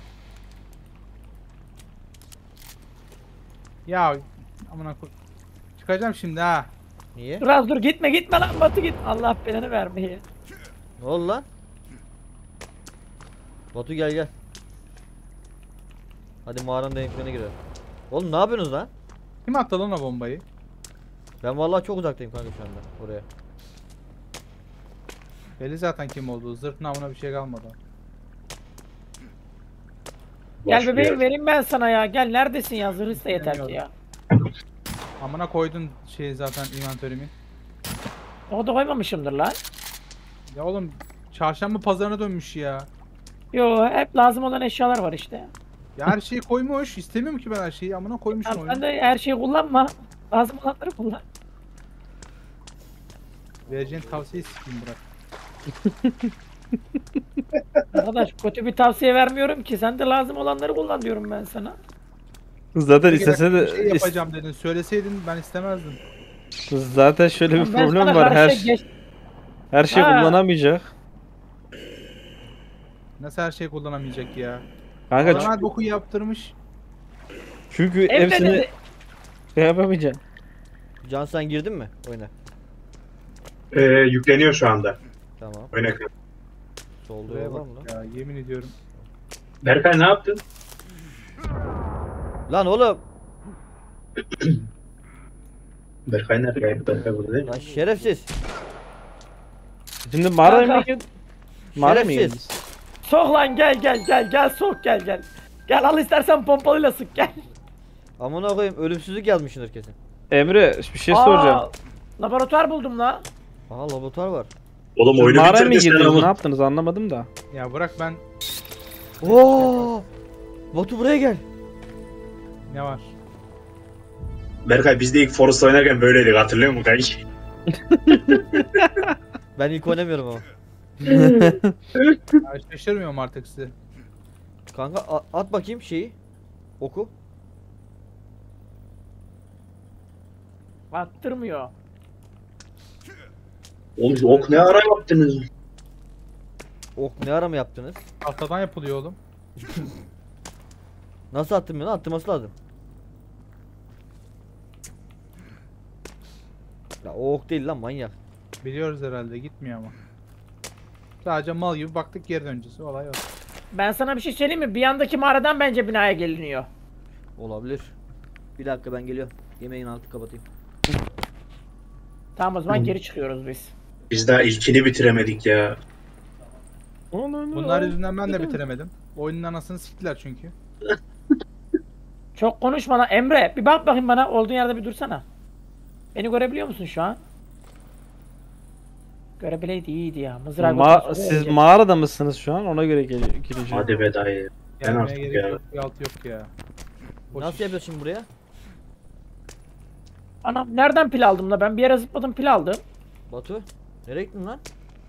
Ya amına koy. Çıkacağım şimdi ha. Niye? Dur az dur gitme gitme lan Batu git. Allah belanı vermeye. Ne oldu lan? Batu gel gel. Hadi mağaranın derinliklerine girelim. Oğlum ne yapıyorsunuz lan? Kim attı lan o bombayı? Ben vallahi çok uzaktayım kanka şu anda oraya. Belli zaten kim olduğu. Zırt namına bir şey kalmadı. Gel Boş bebeğim bir yer. vereyim ben sana ya. Gel neredesin ya? Zırhıs da yeter ki ya. Amına koydun şey zaten inventörümü. O da koymamışımdır lan. Ya oğlum çarşamba pazarına dönmüş ya. Yo hep lazım olan eşyalar var işte. Ya her şeyi koymuş. İstemiyorum ki ben her şeyi. Amına koymuşsun Tamam, sen oyunu. de her şeyi kullanma. Lazım olanları kullan. Vereceğin tavsiyeyi sikeyim Burak. Arkadaş kötü bir tavsiye vermiyorum ki. Sen de lazım olanları kullan diyorum ben sana. Zaten Bir istese de bir şey yapacağım dedin. Söyleseydin ben istemezdim. zaten şöyle bir Lan ben problem sana var. Her karşı geç- her şey Ha. kullanamayacak. Nasıl her şeyi kullanamayacak ya? Kanka Adam çünkü, her boku yaptırmış. çünkü Emre hepsini dedi. şey yapamayacak. Can sen girdin mi oyuna? Ee, yükleniyor şu anda. Tamam. Oyuna. Solda Buraya yol var mı lan? bak ya yemin ediyorum. Berkay ne yaptın? Lan oğlum. Berkay nerede? Berkay burada değil mi? Lan şerefsiz. Şimdi mağaraya mı Kanka. girdin? Mağaraya mı Şerefsiz. girdiniz? Sok lan gel gel gel gel sok gel gel. Gel al istersen pompalıyla sık gel. Amına koyayım ölümsüzlük yazmışsındır kesin. Emre bir şey Aa, soracağım. Laboratuvar buldum la. Aha laboratuvar var. Oğlum Siz oyunu mağaraya mı bitirdin sen girdiniz? Ne ama. yaptınız anlamadım da. Ya bırak ben Oo! Batu buraya gel. ne var? Berkay biz de ilk Forest oynarken böyleydik hatırlıyor musun kanki? Ben ilk oynamıyorum ama. Ya şaşırmıyorum artık sizi. Kanka a- at bakayım şeyi. Oku. Attırmıyor. Oğlum siz ok ne ara yaptınız? Ok ne ara mı yaptınız? Tahtadan yapılıyor oğlum. Nasıl attım ya lan? Attırması lazım. Ya o ok değil lan manyak. Biliyoruz herhalde gitmiyor ama. Sadece mal gibi baktık geri döneceğiz. Olay yok. Ben sana bir şey söyleyeyim mi? Bir yandaki mağaradan bence binaya geliniyor. Olabilir. Bir dakika ben geliyorum. Yemeğin altı kapatayım. Tamam o zaman geri çıkıyoruz biz. Biz daha ilkini bitiremedik ya. Bunlar yüzünden ben de bitiremedim. Oyunun anasını siktiler çünkü. Çok konuşma lan Emre. Bir bak bakayım bana. Olduğun yerde bir dursana. Beni görebiliyor musun şu an? Görebileydi iyiydi ya. Mızrağı Ma götürsün, siz ölecek. mağarada mısınız şu an? Ona göre gel gireceğim. Hadi be dayı. Ben Gelmeye artık gerek ya. yok. Bir altı yok ya. Boş Nasıl iş. yapıyorsun şimdi buraya? Anam nereden pil aldım la? Ben bir yere zıpladım pil aldım. Batu? Nereye gittin lan?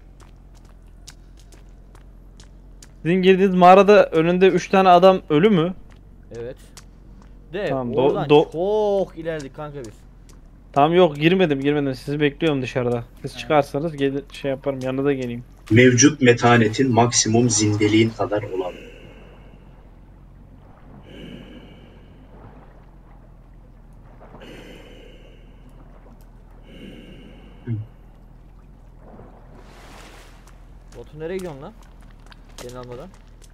Sizin girdiğiniz mağarada önünde üç tane adam ölü mü? Evet. De Tamam, do- oradan do- çok ilerledik kanka biz. Tamam yok girmedim girmedim. Sizi bekliyorum dışarıda. Siz çıkarsanız gel şey yaparım yanına da geleyim. Mevcut metanetin maksimum zindeliğin kadar olan. Batu nereye gidiyorsun lan? Seni almadan.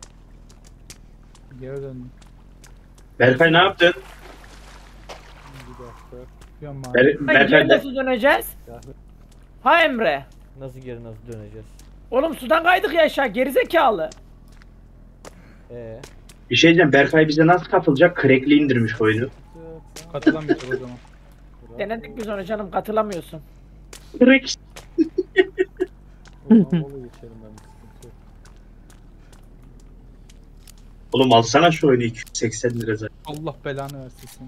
Geri döndüm. Berkay ne yaptın? Bir dakika. Yapıyorum abi. Ber Geri Berkay de... nasıl döneceğiz? Ha Emre. Nasıl geri nasıl döneceğiz? Oğlum sudan kaydık ya aşağı gerizekalı. Ee, Bir şey diyeceğim, Berkay bize nasıl katılacak? Crack'li indirmiş oyunu. Katılamayacak o zaman. Denedik biz onu canım katılamıyorsun. Crack. Oğlum alsana şu oyunu iki yüz seksen lira zaten. Allah belanı versin seni.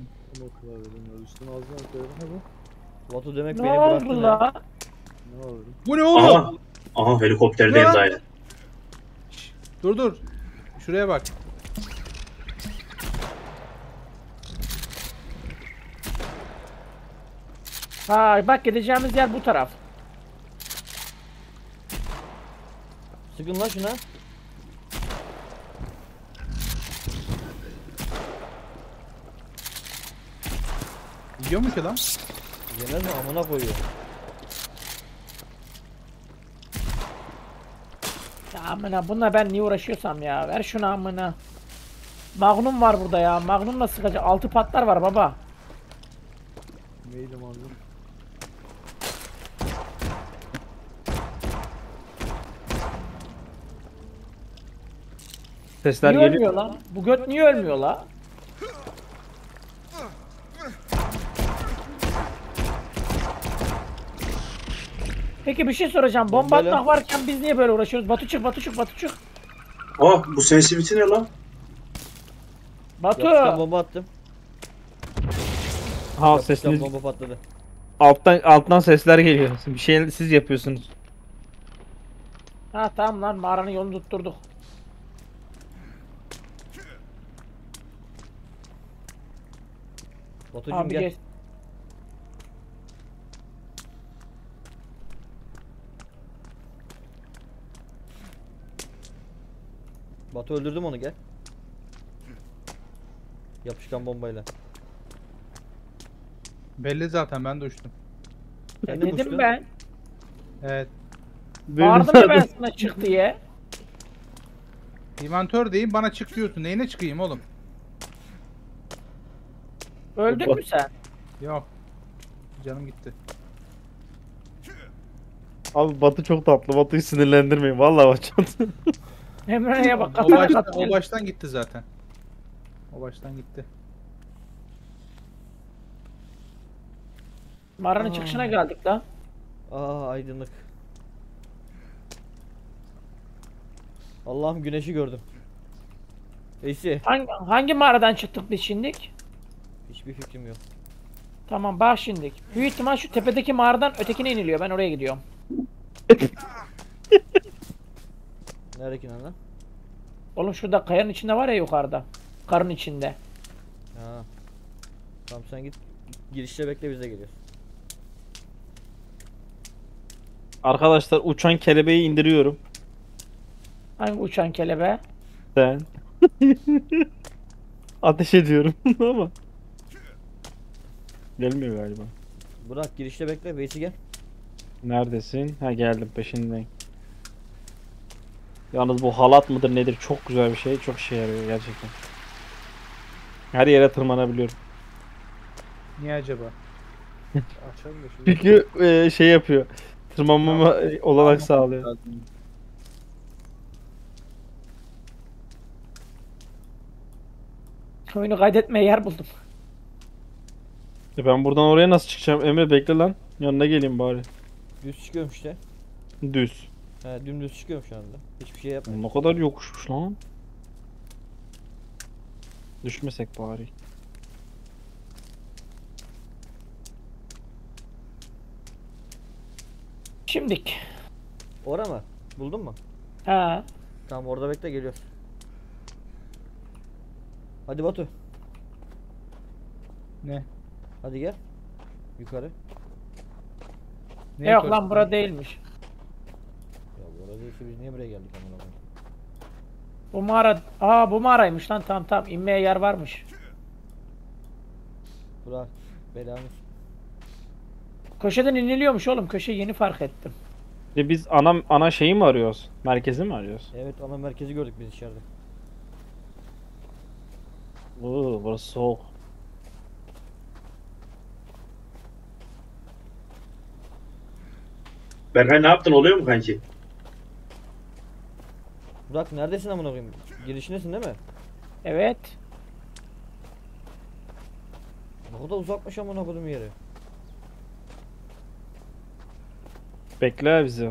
Batu demek Ne beni bıraktı oldu ne? la? Bu ne oğlum? Aha. Aha helikopterdeyim Ne lan? dayı. Dur dur. Şuraya bak. Ha bak gideceğimiz yer bu taraf. Sıkın lan şuna. Yiyor mu ki lan? Yemez mi amına koyuyor. Ya amına bununla ben niye uğraşıyorsam ya. Ver şunu amına. Magnum var burada ya. Magnumla sıkacak. Altı patlar var baba. Neydi mazlum? Sesler Niye geliyor. ölmüyor lan? Bu göt niye ölmüyor la? Peki bir şey soracağım. Bomba Böyle. atmak varken biz niye böyle uğraşıyoruz? Batu çık, Batu çık, Batu çık. Ah bu sensitivity ne lan? Batu. Yapışkan bomba attım. Ha Yapışkan sesiniz bomba patladı. alttan alttan sesler geliyor. Bir şey siz yapıyorsunuz. Ha tamam lan mağaranın yolunu tutturduk. Batucuğum Abi gel. gel. Batu öldürdüm onu gel. Yapışkan bombayla. Belli zaten ben de uçtum. Sen de mi Dedim uçtun? ben. Evet. Bağırdım ya ben sana çık diye. Inventör deyim bana çık diyorsun. Neyine çıkayım oğlum? Öldün mü sen? Yok. Canım gitti. Abi Batu çok tatlı. Batu'yu sinirlendirmeyin. Vallahi bak çok. Emre'ye bak O kafana baştan, o katıyor. baştan gitti zaten. O baştan gitti. Mağaranın Aa. çıkışına geldik lan. Aa aydınlık. Allah'ım güneşi gördüm. Veysi. Hangi, hangi mağaradan çıktık biz şimdik? Hiçbir fikrim yok. Tamam bak şimdik. Büyük ihtimal şu tepedeki mağaradan ötekine iniliyor. Ben oraya gidiyorum. Neredeki lan? Oğlum şurada kayanın içinde var ya yukarıda. Karın içinde. Ha. Tamam sen git. Girişte bekle biz de geliyoruz. Arkadaşlar uçan kelebeği indiriyorum. Hangi uçan kelebeğe? Sen. Ateş ediyorum ama. Gelmiyor galiba. Burak girişte bekle. Veysi gel. Neredesin? Ha geldim peşinden. Yalnız bu halat mıdır nedir? Çok güzel bir şey. Çok işe yarıyor gerçekten. Her yere tırmanabiliyorum. Niye acaba? Çünkü e, şey yapıyor. Tırmanmama e, olanak sağlıyor. Oyunu kaydetmeye yer buldum. E ben buradan oraya nasıl çıkacağım? Emre bekle lan. Yanına geleyim bari. Düz çıkıyorum işte. Düz. He dümdüz çıkıyorum şu anda. Hiçbir şey yapmıyorum. Ne kadar yokuşmuş lan. Düşmesek bari. Şimdik. Ora mı? Buldun mu? Ha. Tamam orada bekle geliyoruz. Hadi Batu. Ne? Hadi gel. Yukarı. Ne Yok yukarısı? lan bura değilmiş. Ya bu arada değilse biz niye buraya geldik amına koyayım? Bu mağara... Aa bu mağaraymış lan tamam tamam. İnmeye yer varmış. Burak belanı. Köşeden iniliyormuş oğlum. Köşeyi yeni fark ettim. E biz ana ana şeyi mi arıyoruz? Merkezi mi arıyoruz? Evet ana merkezi gördük biz içeride. Oo, burası soğuk. Berkay ne yaptın oluyor mu kanki? Burak neredesin amına koyayım? Girişindesin değil mi? Evet. Ne kadar uzakmış amına koyduğum yeri. Bekle bizi.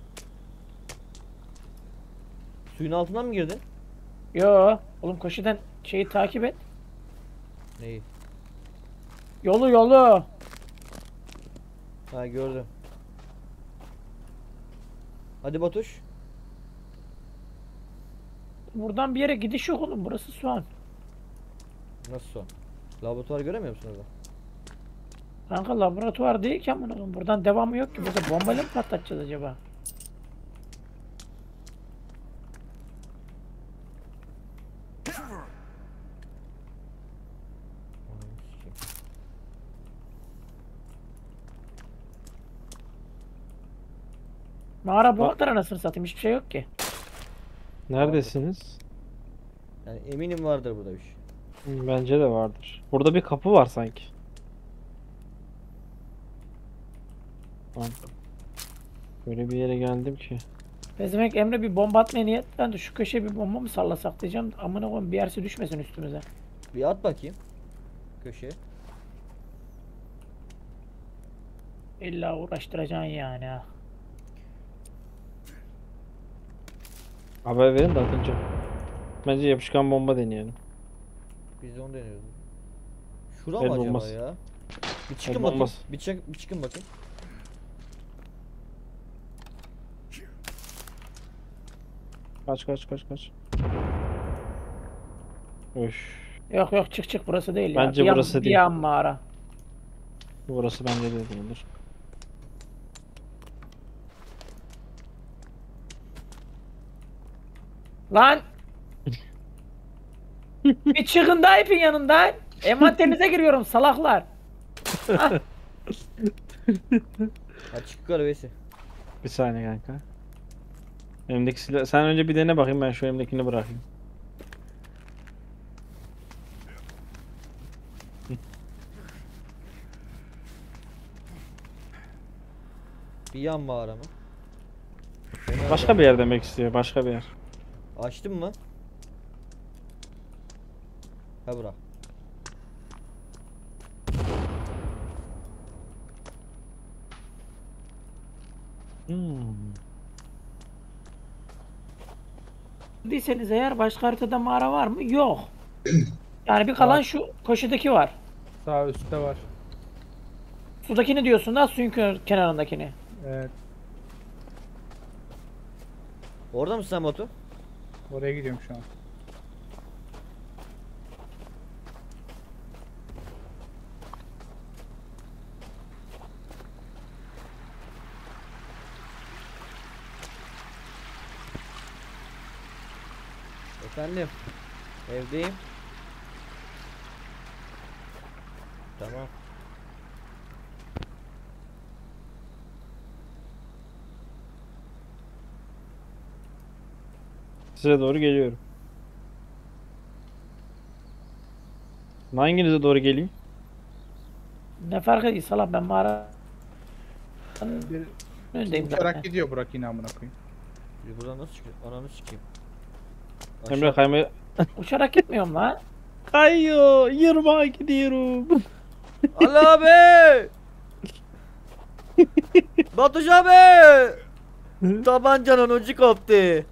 Suyun altından mı girdin? Yo. Oğlum köşeden şeyi takip et. Neyi? Yolu yolu. Ha gördüm. Hadi Batuş. Buradan bir yere gidiş yok oğlum. Burası soğan. Nasıl son? Laboratuvar göremiyor musun orada? Kanka laboratuvar değil ki amına koyayım. Buradan devamı yok ki. Burada bombayla mı patlatacağız acaba? Ananı sikeyim. Mağara bu kadar anasını satayım. Hiçbir şey yok ki. Neredesiniz? Yani eminim vardır burada bir şey. Hı, bence de vardır. Burada bir kapı var sanki. Lan. Böyle bir yere geldim ki. Bezemek Emre bir bomba atmaya niyetlendi. Şu köşeye bir bomba mı sallasak diyeceğim. Amına koyayım bir yerse düşmesin üstümüze. Bir at bakayım. Köşeye. İlla uğraştıracaksın yani ha. Haber verin de atınca. Bence yapışkan bomba deneyelim. Biz de onu deniyoruz. Şura El mı acaba bombası. ya? Bir çıkın El bakayım. bombası. Bir, çık, bir çıkın bakayım. Kaç kaç kaç kaç. Öş. Yok yok çık çık burası değil ya. Bence Bir yan- burası bir değil. yan mağara. Burası bence de değildir. Lan! Bir çıkın da ipin yanından. Envanterinize giriyorum salaklar. Hadi çık yukarı Veysi. Bir saniye kanka. Elimdeki silah... Sen önce bir dene bakayım, ben şu elimdekini bırakayım. Bir yan mağara mı? Başka bir yer demek istiyor, başka bir yer. Açtın mı? Ha bura. Hmm. Değilseniz eğer başka haritada mağara var mı? Yok. Yani bir kalan Var. şu köşedeki var. Sağ üstte var. Sudakini diyorsun da suyun kö- kenarındakini. Evet. Orada mısın sen Batu? Oraya gidiyorum şu an. Efendim. Evdeyim. Tamam. Size doğru geliyorum. Hanginize doğru geleyim? Ne fark ediyor salak, ben mağara Bir önündeyim uçarak zaten. gidiyor Burak yine amına koyayım. Bir buradan nasıl çıkıyor? Ananı sikeyim. Emre kaymaya... Uçarak gitmiyorum lan. Kayıyor. Yırmağa gidiyorum. Ali abi! Batuş abi! Tabancanın ucu koptu.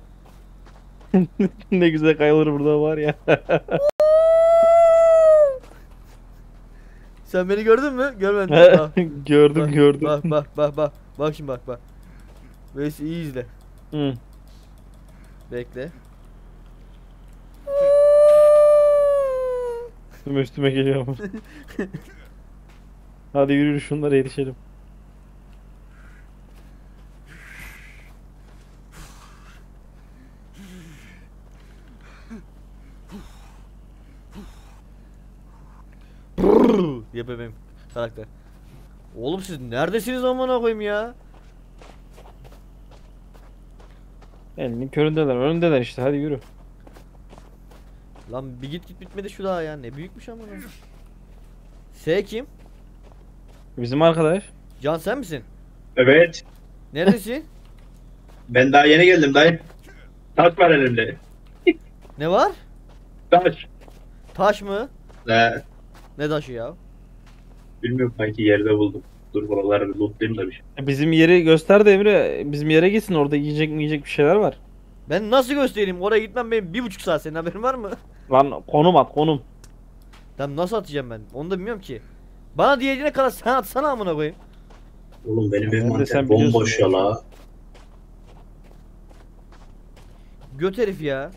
Ne güzel kayılır burada var ya. Sen beni gördün mü? Görmedin mi? Bak, gördüm bak, gördüm. Bak bak bak bak. Bak şimdi bak bak. Neyse iyi izle. Hı. Bekle. Üstüme üstüme geliyor ama. Hadi yürü şunlara yetişelim. Diye bebeğim karakter. Oğlum siz neredesiniz amına koyayım ya? Elinin köründeler, önündeler işte. Hadi yürü. Lan bir git git bitmedi şu daha ya. Ne büyükmüş amına. S kim? Bizim arkadaş. Can sen misin? Evet. Neredesin? Ben daha yeni geldim dayı. Taş var elimde. Ne var? Taş. Taş mı? Ee, Ne taşı ya? bilmiyorum kanki yerde buldum. Dur buraları bir lootlayayım da bir şey. Bizim yeri göster de Emre. Bizim yere gitsin. Orada yiyecek mi yiyecek bir şeyler var. Ben nasıl göstereyim? Oraya gitmem benim bir buçuk saat, senin haberin var mı? Lan konum at konum. Tamam nasıl atacağım ben? Onu da bilmiyorum ki. Bana diyeceğine kadar sen atsana amına koyayım. Oğlum benim Emre, envanter sen bomboş ya biliyorsun la. Göt herif ya.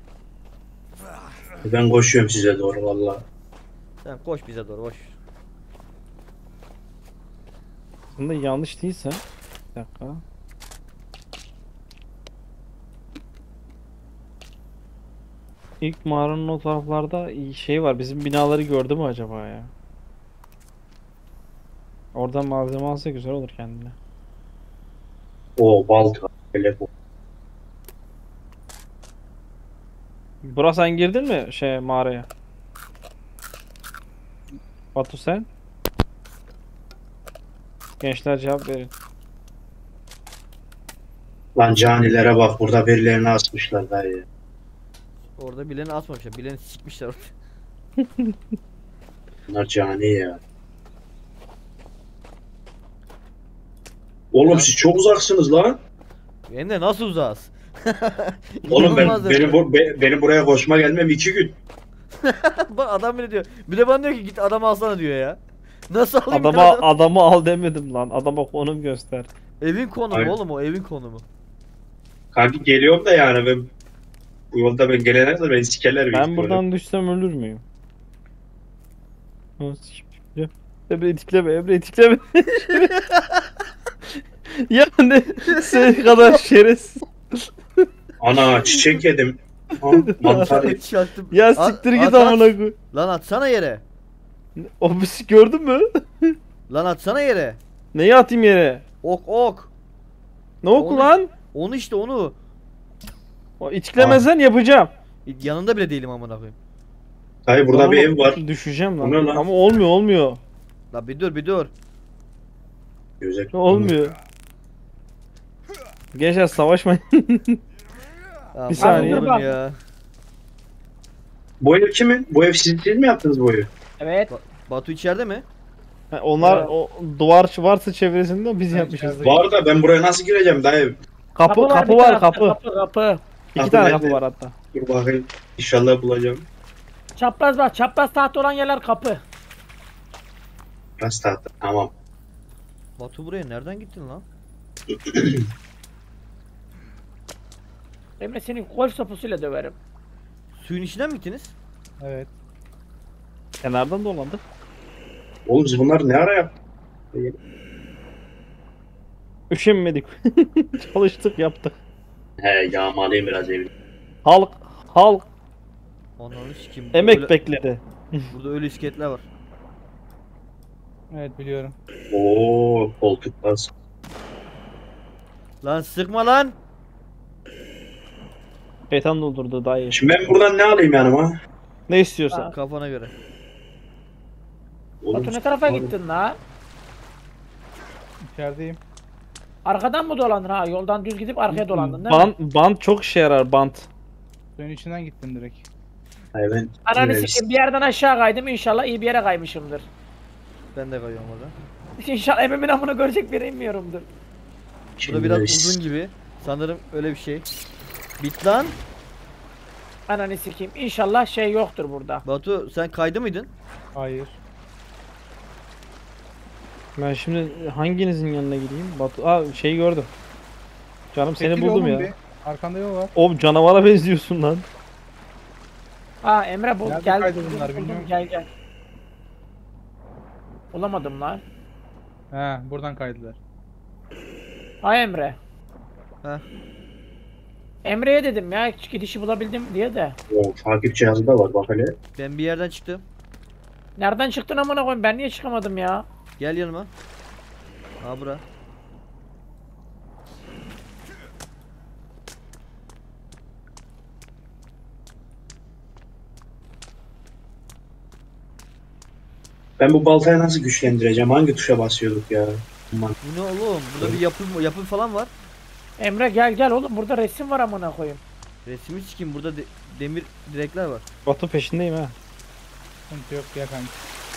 Ben koşuyorum size doğru valla. Tamam koş bize doğru koş. Aslında yanlış değilse. Bir dakika. İlk mağaranın o taraflarda şey var. Bizim binaları gördü mü acaba ya? Oradan malzeme alsa güzel olur kendine. O balta. Böyle bu. Burak sen girdin mi şey mağaraya? Batu sen? Gençler cevap verin. Lan canilere bak burada birilerini asmışlar dayı. Orada bileni atmamışlar. Bileni sikmişler orada. Bunlar cani ya. Oğlum Ya. siz çok uzaksınız lan. Hem de nasıl uzağız? Oğlum ben İnanılmaz benim, derecede. bu, be- benim buraya koşma gelmem iki gün. Bak adam bile diyor. Bir de bana diyor ki git adamı alsana diyor ya. Nasıl alayım bir Adama adam? adamı al demedim lan. Adama konum göster. Evin konumu Aynen. oğlum, o evin konumu. Kanki geliyorum da yani ben bu yolda ben gelene kadar beni sikerler büyük Ben ihtimalle. buradan düşsem ölür müyüm? Ha, sikim. Ya, Emre itikleme, Emre itikleme. Ya ne senin kadar şerefsiz. Ana çiçek yedim. Ha, mantar yedim. Çaktım. Ya At- siktir at- git at. amına koy. Lan atsana yere. O bizi gördün mü? Lan atsana yere. Neyi atayım yere? Ok ok. Ne oku Onu- lan? Onu işte onu. O itiklemezsen yapacağım. Yanında bile değilim amına koyayım. Dayı burada Lan bir oğlum, ev var. Düşeceğim Bu ne lan. lan? Ama olmuyor olmuyor. Lan bir dur bir dur. Gözek. Olmuyor. Gençler savaşmayın. Ya, Bir saniye. oğlum ya. Bu ev kimin? Bu ev siz, siz mi yaptınız bu evi? Evet. Batu içeride mi? Ha, onlar Evet. o duvar varsa çevresinde biz Ben yapmışız. içeride- Bu arada ben buraya nasıl gireceğim dayı? Kapı kapı bir var tarafta, kapı. Kapı kapı. İki Kapı tane nerede? kapı var hatta. Dur bakayım. İnşallah bulacağım. Çapraz bak, çapraz tahta olan yerler kapı. Nasıl tahta? Tamam. Batu buraya nereden gittin lan? Emre seni golf sopasıyla döverim. Suyun içinden mi gittiniz? Evet. Kenardan dolandık. Oğlum siz bunları ne ara yaptınız? Üşenmedik. Çalıştık yaptık. He yağmalayayım biraz evi. Halk halk Ananı sikeyim. emek Öyle- bekledi. Burada ölü iskeletler var. Evet biliyorum. Oo koltuklar. Lan sıkma lan. Şeytan doldurdu dayı. Şimdi ben buradan ne alayım yanıma? Ne istiyorsan. Ha. Kafana göre. Oğlum, Batu ne tarafa oğlum, gittin lan? İçerideyim. Arkadan mı dolandın ha? Yoldan düz gidip arkaya dolandın değil mi? Bant, bant çok işe yarar bant. Suyun içinden gittim direkt. Hayır ben... Ananı Evet. sikeyim, bir yerden aşağı kaydım, inşallah iyi bir yere kaymışımdır. Ben de kayıyorum orada. İnşallah evimin amına görecek biri inmiyorumdur. Burada biraz uzun gibi. Sanırım öyle bir şey. Bit lan. Ananı sikeyim, inşallah şey yoktur burada. Batu sen kaydı mıydın? Hayır. Ben şimdi hanginizin yanına gideyim? Batu, aa şeyi gördüm. Canım seni Çekil buldum oğlum ya. bir. Arkanda yol var. O canavara benziyorsun lan. Ha Emre bul, Nerede gel. kaydı bunlar, buldum, bilmiyorum. Gel gel. Bulamadım lan. He buradan kaydılar. Ha Emre. Heh. Emre'ye dedim ya, hiç gidişi bulabildim diye de. O takip cihazı da var bak hele. Ben bir yerden çıktım. Nereden çıktın amına koyayım, ben niye çıkamadım ya? Gel yanıma. Ha bura. Ben bu baltayı nasıl güçlendireceğim? Hangi tuşa basıyorduk ya? Aman. Bu ne oğlum? Burada bir yapı yapı falan var. Emre gel gel oğlum, burada resim var amına koyayım. Resmi sikim burada de- demir direkler var. Batu peşindeyim ha. Sıkıntı yok ya kanka.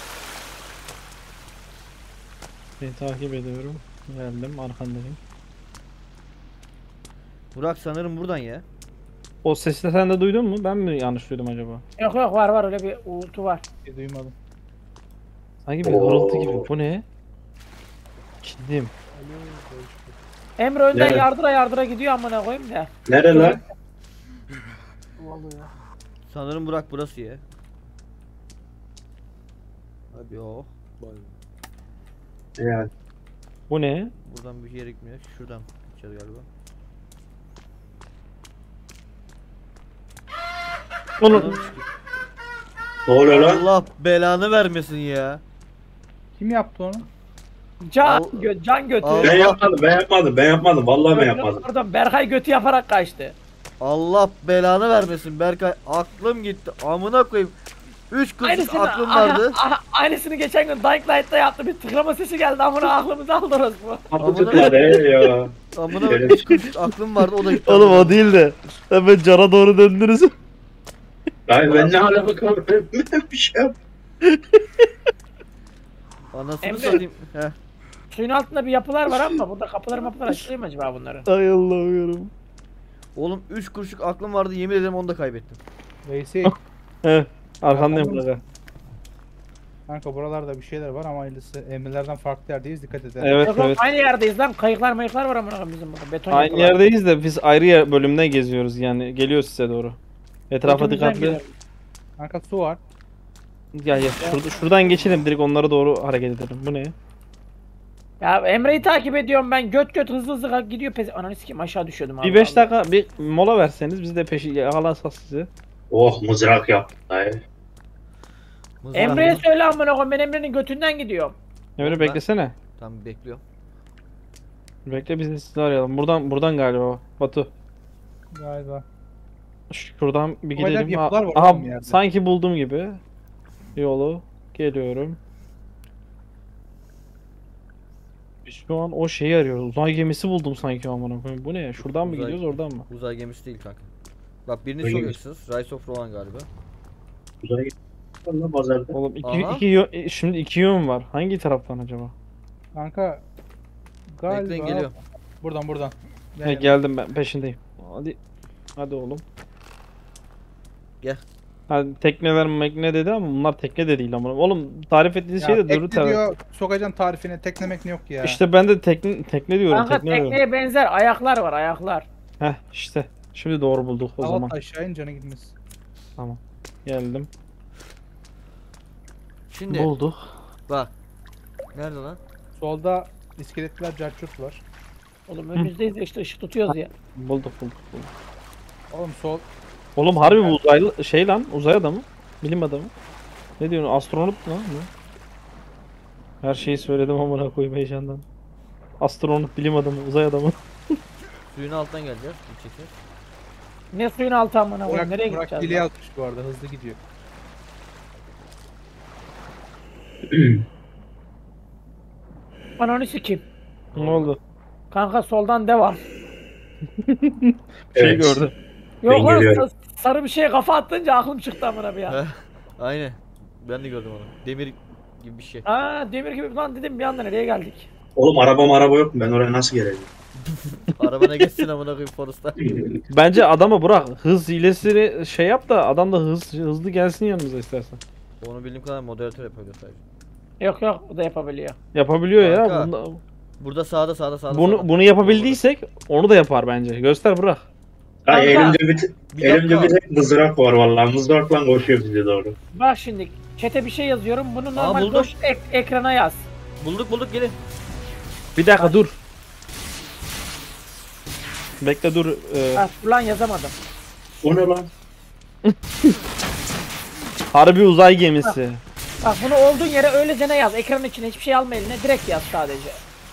Seni takip ediyorum. Geldim arkandayım. Burak sanırım buradan ya. O sesi de sen de duydun mu? Ben mi yanlış duydum acaba? Yok yok, var var, öyle bir uğultu var. Bir duymadım. Sanki bir Oo. hırıltı gibi. Bu ne? Ciddiyim. Emre önden Evet. yardıra yardıra gidiyor amına koyayım da. Nere lan? Sanırım Burak burası ya. Abi o. Yani. Bu ne? Buradan bir yere gitmiyor. Şuradan gideceğiz galiba. Onu Buradan çıkıyor. Ne oluyor lan? Allah belanı vermesin ya. Kim yaptı onu? Can, Al- gö- can götü. al- Ben yapmadım, ben yapmadım, ben yapmadım. Vallahi ben yapmadım. Oradan Berkay götü yaparak kaçtı. Allah belanı vermesin Berkay. Aklım gitti. Amına koyayım. Üç kuruş Aynısını, aklım aha, vardı. aha, aynısını geçen gün Dying Light'ta yaptı. Bir tıklama sesi geldi amına, aklımızı aldı orası bu. Kapı tıkladı he ya. Amına koyayım. Üç kuruş aklım vardı o da gitti. Oğlum o değil de hemen cana doğru döndünüz. Hayır ben ne alaka var? Ben bir şey yap. Anasını Emre. satayım. Heh. Suyun altında bir yapılar var ama burada kapılar mapılar açılıyor mu acaba bunların? Ay Allah'ım yorum. Oğlum üç kuruşluk aklım vardı yemin ederim onu da kaybettim. Veysi. He. Arkandayım Arkanda burada. Kanka buralarda bir şeyler var ama hayırlısı Emrelerden farklı yerdeyiz, dikkat edelim. Evet Yok, yok, evet. aynı yerdeyiz lan, kayıklar mayıklar var amına koyayım bizim burada. Beton Aynı yapılar. yerdeyiz de biz ayrı yer bölümde geziyoruz yani. Geliyoruz size doğru. Etrafa Götümüzden dikkatli. gidelim. Kanka su var. Gel gel. Şurada, şuradan geçelim direkt onlara doğru hareket edelim. Bu ne? Ya Emre'yi takip ediyorum ben, göt göt hızlı hızlı kalk gidiyor pes. Ananı sikeyim, aşağı düşüyordum abi. Bir beş dakika bir mola verseniz biz de peşi yakalansak sizi. Oh mızrak yaptım dayı. Mızrak Emre'ye mı? söyle amına koyayım, ben Emre'nin götünden gidiyorum. Emre Ben- beklesene. Tamam bekliyorum. Bekle biz de sizi arayalım. Buradan buradan galiba Batu. Galiba. Şuradan bir Bu kadar gidelim. yapılar var Aha, oğlum yerde. sanki buldum gibi. Yolu geliyorum. Biz şu an o şeyi arıyoruz. Uzay gemisi buldum sanki amına koyayım. Bu ne? Şuradan mı Uzay- gidiyoruz oradan mı? Uzay gemisi değil kanka. Bak birini Öyle soruyorsunuz. Rise of Rohan galiba. Uzaya gittim. Valla pazarda. Oğlum iki, Aha. iki yo- e, şimdi iki yön var. Hangi taraftan acaba? Kanka galiba Bekleyin geliyor. buradan buradan. He, geldim ben peşindeyim. Hadi. Hadi oğlum. Gel. Hadi tekneler mekne dedi ama bunlar tekne de değil ama. Oğlum tarif ettiğiniz Ya şey de tekne duru taraf. diyor, sokacaksın tarifine, teknemek ne yok ya. İşte ben de tekne tekne diyorum. Kanka tekne diyorum. tekneye benzer ayaklar var ayaklar. Heh işte. Şimdi doğru bulduk o Al zaman. aşağı in canı gitmez. Tamam. Geldim. Şimdi Bulduk. bak. Nerede lan? Solda iskeletler, carçurt var. Oğlum önümüzdeyiz de işte ışık tutuyoruz ya. Bulduk bulduk bulduk. Oğlum sol Oğlum harbi bu uzaylı şey lan uzay adamı. Bilim adamı. Ne diyorsun astronot mu lan bu? Her şeyi söyledim amına koyayım heyecandan. Astronot, bilim adamı, uzay adamı. Suyun altından geleceğiz. Gideceğiz. Ne suyun altı amına Burak, koyayım nereye Burak gideceğiz? dili lan? yazmış bu arada, hızlı gidiyor. Ananı sikeyim. Ne oldu? Kanka soldan devam. Şey Evet. gördü. Yok Ben lan geliyorum. sa- sarı bir şeye kafa attınca aklım çıktı amına bir ya. Heh, Aynen. Ben de gördüm onu. Demir gibi bir şey. Aa demir gibi lan dedim bir anda nereye geldik? Oğlum araba araba yok mu? Ben oraya nasıl geleceğim? Arabana geçsin amına koyayım Forrest'a. Bence adama bırak. Hız hilesini şey yap da adam da hız hızlı gelsin yanımıza istersen. Onu bildiğim kadar moderatör yapıyor sadece. Yok yok bu da yapabiliyor. Yapabiliyor Kanka, ya. Bunda, Burada sağda sağda sağda. bunu sağda. bunu yapabildiysek onu da yapar bence. Göster bırak. Ha, Kanka, elimde bir, bir elimde dakika. bir tek mızrak var vallahi. Mızrakla koşuyor bize doğru. Bak şimdi chat'e bir şey yazıyorum bunu normal buldum. boş ek- ekrana yaz. Bulduk bulduk gelin. Bir dakika dur. Bekle dur. Ee, Ha ulan yazamadım. O ne lan? harbi uzay gemisi. Bak bunu olduğun yere öylece yaz. Ekranın içine hiçbir şey alma eline direkt yaz sadece.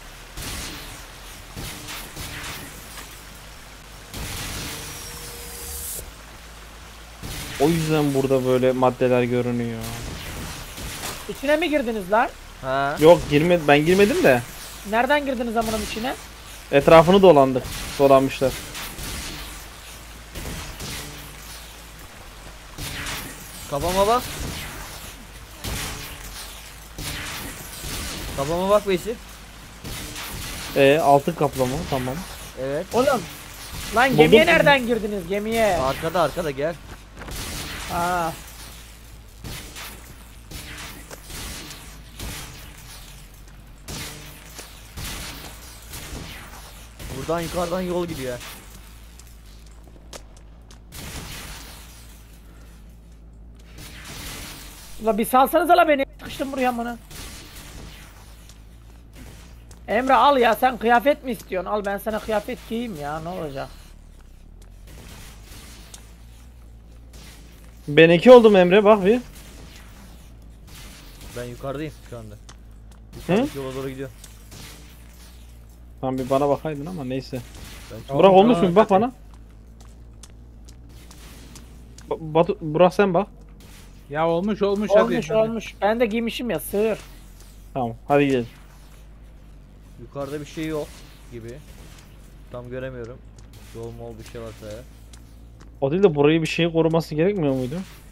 O yüzden burada böyle maddeler görünüyor. İçine mi girdiniz lan? Ha. Yok girme ben girmedim de Nereden girdiniz amının içine? etrafını dolandık. Dolanmışlar. Kafama bak. Kafama bak Veysi. E altın kaplama tamam. Evet. Oğlum. Lan Buldum. gemiye nereden girdiniz gemiye? Arkada arkada gel. Aa. Buradan yukarıdan yol gidiyor. Ula bir salsanıza la beni. Sıkıştım buraya amına. Emre al ya sen kıyafet mi istiyorsun? Al ben sana kıyafet giyeyim ya ne olacak? Ben iki oldum Emre bak bir. Ben yukarıdayım şu anda. Hı? Yukarıdaki yola doğru gidiyor. Tamam bir bana bakaydın ama neyse. Ben Burak olmuş Aa, mu? Bak bana. Ba- Batu, Burak sen bak. Ya olmuş olmuş, Olmuş hadi. olmuş. Ben de giymişim ya sığır. Tamam hadi gidelim. Yukarıda bir şey yok gibi. Tam göremiyorum. Yol mol bir şey varsa ya. O değil de burayı bir şey koruması gerekmiyor muydu?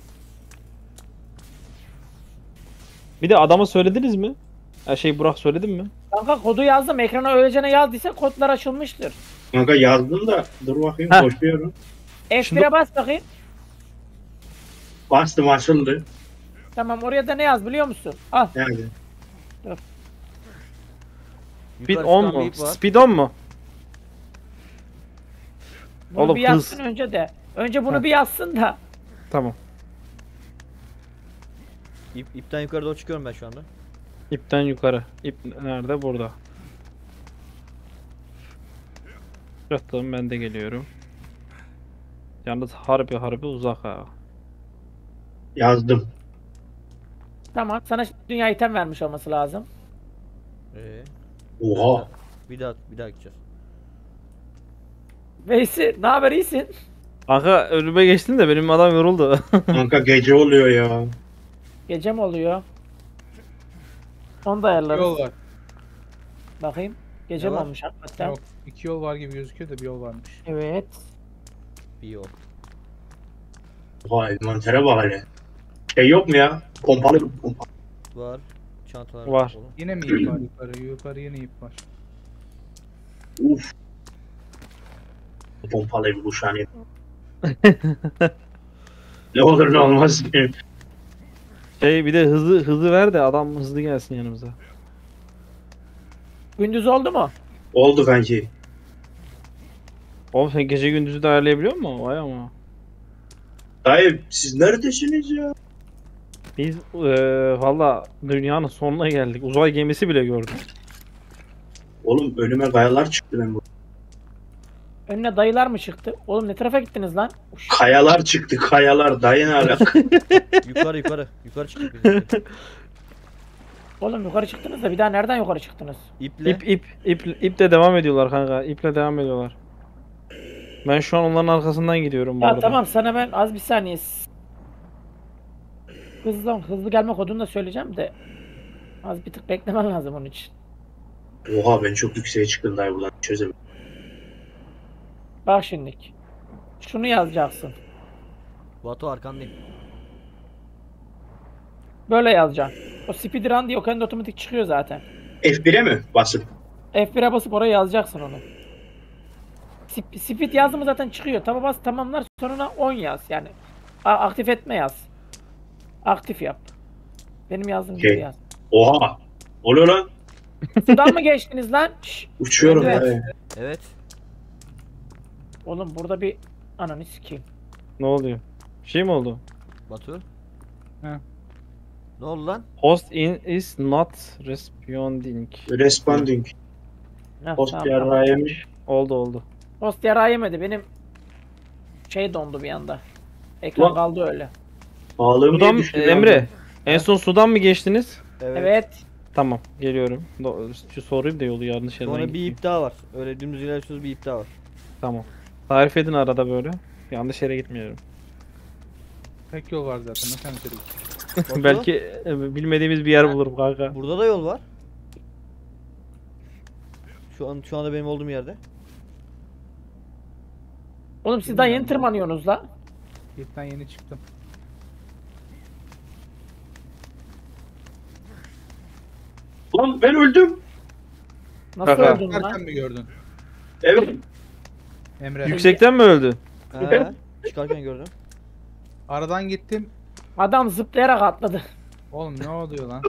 Bir de adama söylediniz mi? Her şey Burak söyledin mi? Kanka kodu yazdım ekrana öylece yazdıysa kodlar açılmıştır. Kanka yazdım da dur bakayım Heh. koşuyorum. F bir'e bas bakayım. Bastım açıldı. Tamam oraya da ne yaz biliyor musun? Al. Yani. Speed Yukarı on çıkan bir mu? ip var. Speed on mu? Bunu Oğlum, bir yazsın hız. önce de. Önce bunu Heh. bir yazsın da. Tamam. İp, ipten yukarı doğru çıkıyorum ben şu anda. İpten yukarı. İp nerede? Burada. Yattım ben de geliyorum. Yalnız harbi harbi uzak ha. Yazdım. Tamam sana dünya item vermiş olması lazım. Ee, Oha. bir daha bir daha gideceğiz. Veysi ne haber iyisin? Kanka önüme geçtin de benim adam yoruldu. Kanka gece oluyor ya. Gece mi oluyor? Onu da İki ayarlarız. yol var. Bakayım. Gece Ne mi var? olmuş hakikaten? Yok, iki yol var gibi gözüküyor da bir yol varmış. Evet. Bir yol. Vay envantere bak hele. Şey yok mu ya? Pompalı pompalı. Var. Çantalar Var. dolu. Yine mi ip var yukarı? Yukarı yine ip var. Uf. Pompalı bir kuşağını. Ne olur ne olmaz. Şey bir de hızlı hızlı ver de adam hızlı gelsin yanımıza. Gündüz oldu mu? Oldu kanki. Oğlum sen gece gündüzü de ayarlayabiliyor musun? Vay ama. Dayı siz neredesiniz ya? Biz eee valla dünyanın sonuna geldik. Uzay gemisi bile gördük. Oğlum önüme kayalar çıktı ben bu. Önüne dayılar mı çıktı? Oğlum ne tarafa gittiniz lan? Uş. Kayalar çıktı kayalar dayı ne alaka? Yukarı yukarı. Yukarı çıktık biz. Oğlum yukarı çıktınız da bir daha nereden yukarı çıktınız? İple. İp ip ip iple devam ediyorlar kanka. İple devam ediyorlar. Ben şu an onların arkasından gidiyorum bu Ya arada. tamam sana ben az bir saniye. Hızlı hızlı gelme kodunu da söyleyeceğim de. Az bir tık beklemen lazım onun için. Oha ben çok yükseğe çıktım dayı buradan çözemedim. Bak şimdilik. Şunu yazacaksın. Batu arkandayım. Böyle yazacaksın. O speedrun diye o kendi otomatik çıkıyor zaten. F bir'e mi basıp? F bir'e basıp oraya yazacaksın onu. Sp- Speed yazdı mı zaten çıkıyor. Taba bas tamamlar sonuna on yaz yani. A- aktif etme yaz. Aktif yap. Benim yazdığım gibi Okey. yaz. Oha. Oluyor lan. Sudan mı geçtiniz lan? Şşş. Uçuyorum Evet. dayı. Evet. Oğlum burada bir ananı sikeyim. Ne oluyor? Bir şey mi oldu? Batu. He. Ne oldu lan? Host in is not responding. Responding. Heh, Post tamam, yer tamam. yemiş. Oldu oldu. Post yara yemedi. Benim şey dondu bir anda. Ekran Lan. kaldı öyle. Ağlığım Sudan niye düştü? ya? Emre. En son sudan mı geçtiniz? Evet. Evet. Tamam geliyorum. Do- Şu sorayım da yolu yanlış yerden Sonra bir gitmeyeyim. ip daha var. Öyle dümdüz ilerliyorsunuz bir ip daha var. Tamam. Tarif edin arada böyle. Yanlış yere gitmiyorum. Tek yol var zaten. Nasıl içeri git? Batu, Belki e, bilmediğimiz bir yer bulurum kanka. Burada da yol var. Şu an şu anda benim olduğum yerde. Oğlum siz daha yeni tırmanıyorsunuz la. Gitten yeni çıktım. Lan ben öldüm. Nasıl Kaka. öldün Erken lan? mi gördün? Evet. Emre. Yüksekten mi öldü? He. Çıkarken gördüm. Aradan gittim. Adam zıplayarak atladı. Oğlum ne oluyor lan?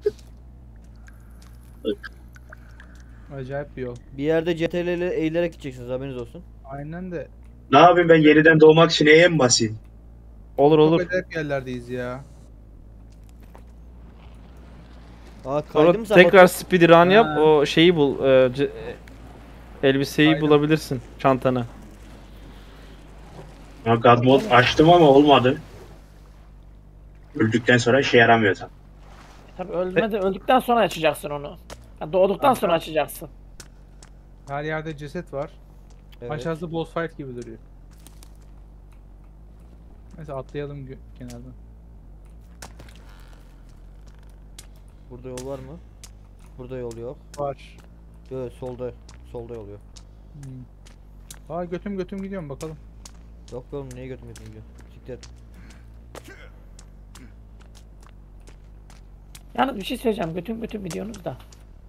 Acayip bir yol. Bir yerde C T R L ile eğilerek gideceksiniz haberiniz olsun. Aynen de. Ne yapayım ben yeniden doğmak için E'ye mi basayım? Olur Çok olur. acayip yerlerdeyiz ya. Aa Sonra kaydım sen tekrar Batu. speedrun yap. Ha. O şeyi bul. e, c- e, elbiseyi Aynen. bulabilirsin. Çantanı. Ya God mod açtım ama olmadı. Öldükten sonra işe yaramıyor tabii. Tabii ölmedi. Öldükten sonra açacaksın onu. Ya doğduktan sonra açacaksın. Her yerde ceset var. Evet. Aşağısı boss fight gibi duruyor. Neyse atlayalım gö- kenardan. Burada yol var mı? Burada yol yok. Var. Evet solda. Solda yol yok. Hmm. Aa götüm götüm gidiyorum bakalım. Yok be oğlum niye götürmüyorsun gidiyor. Siktir. Yalnız bir şey söyleyeceğim. Götüm götüm gidiyorsunuz da.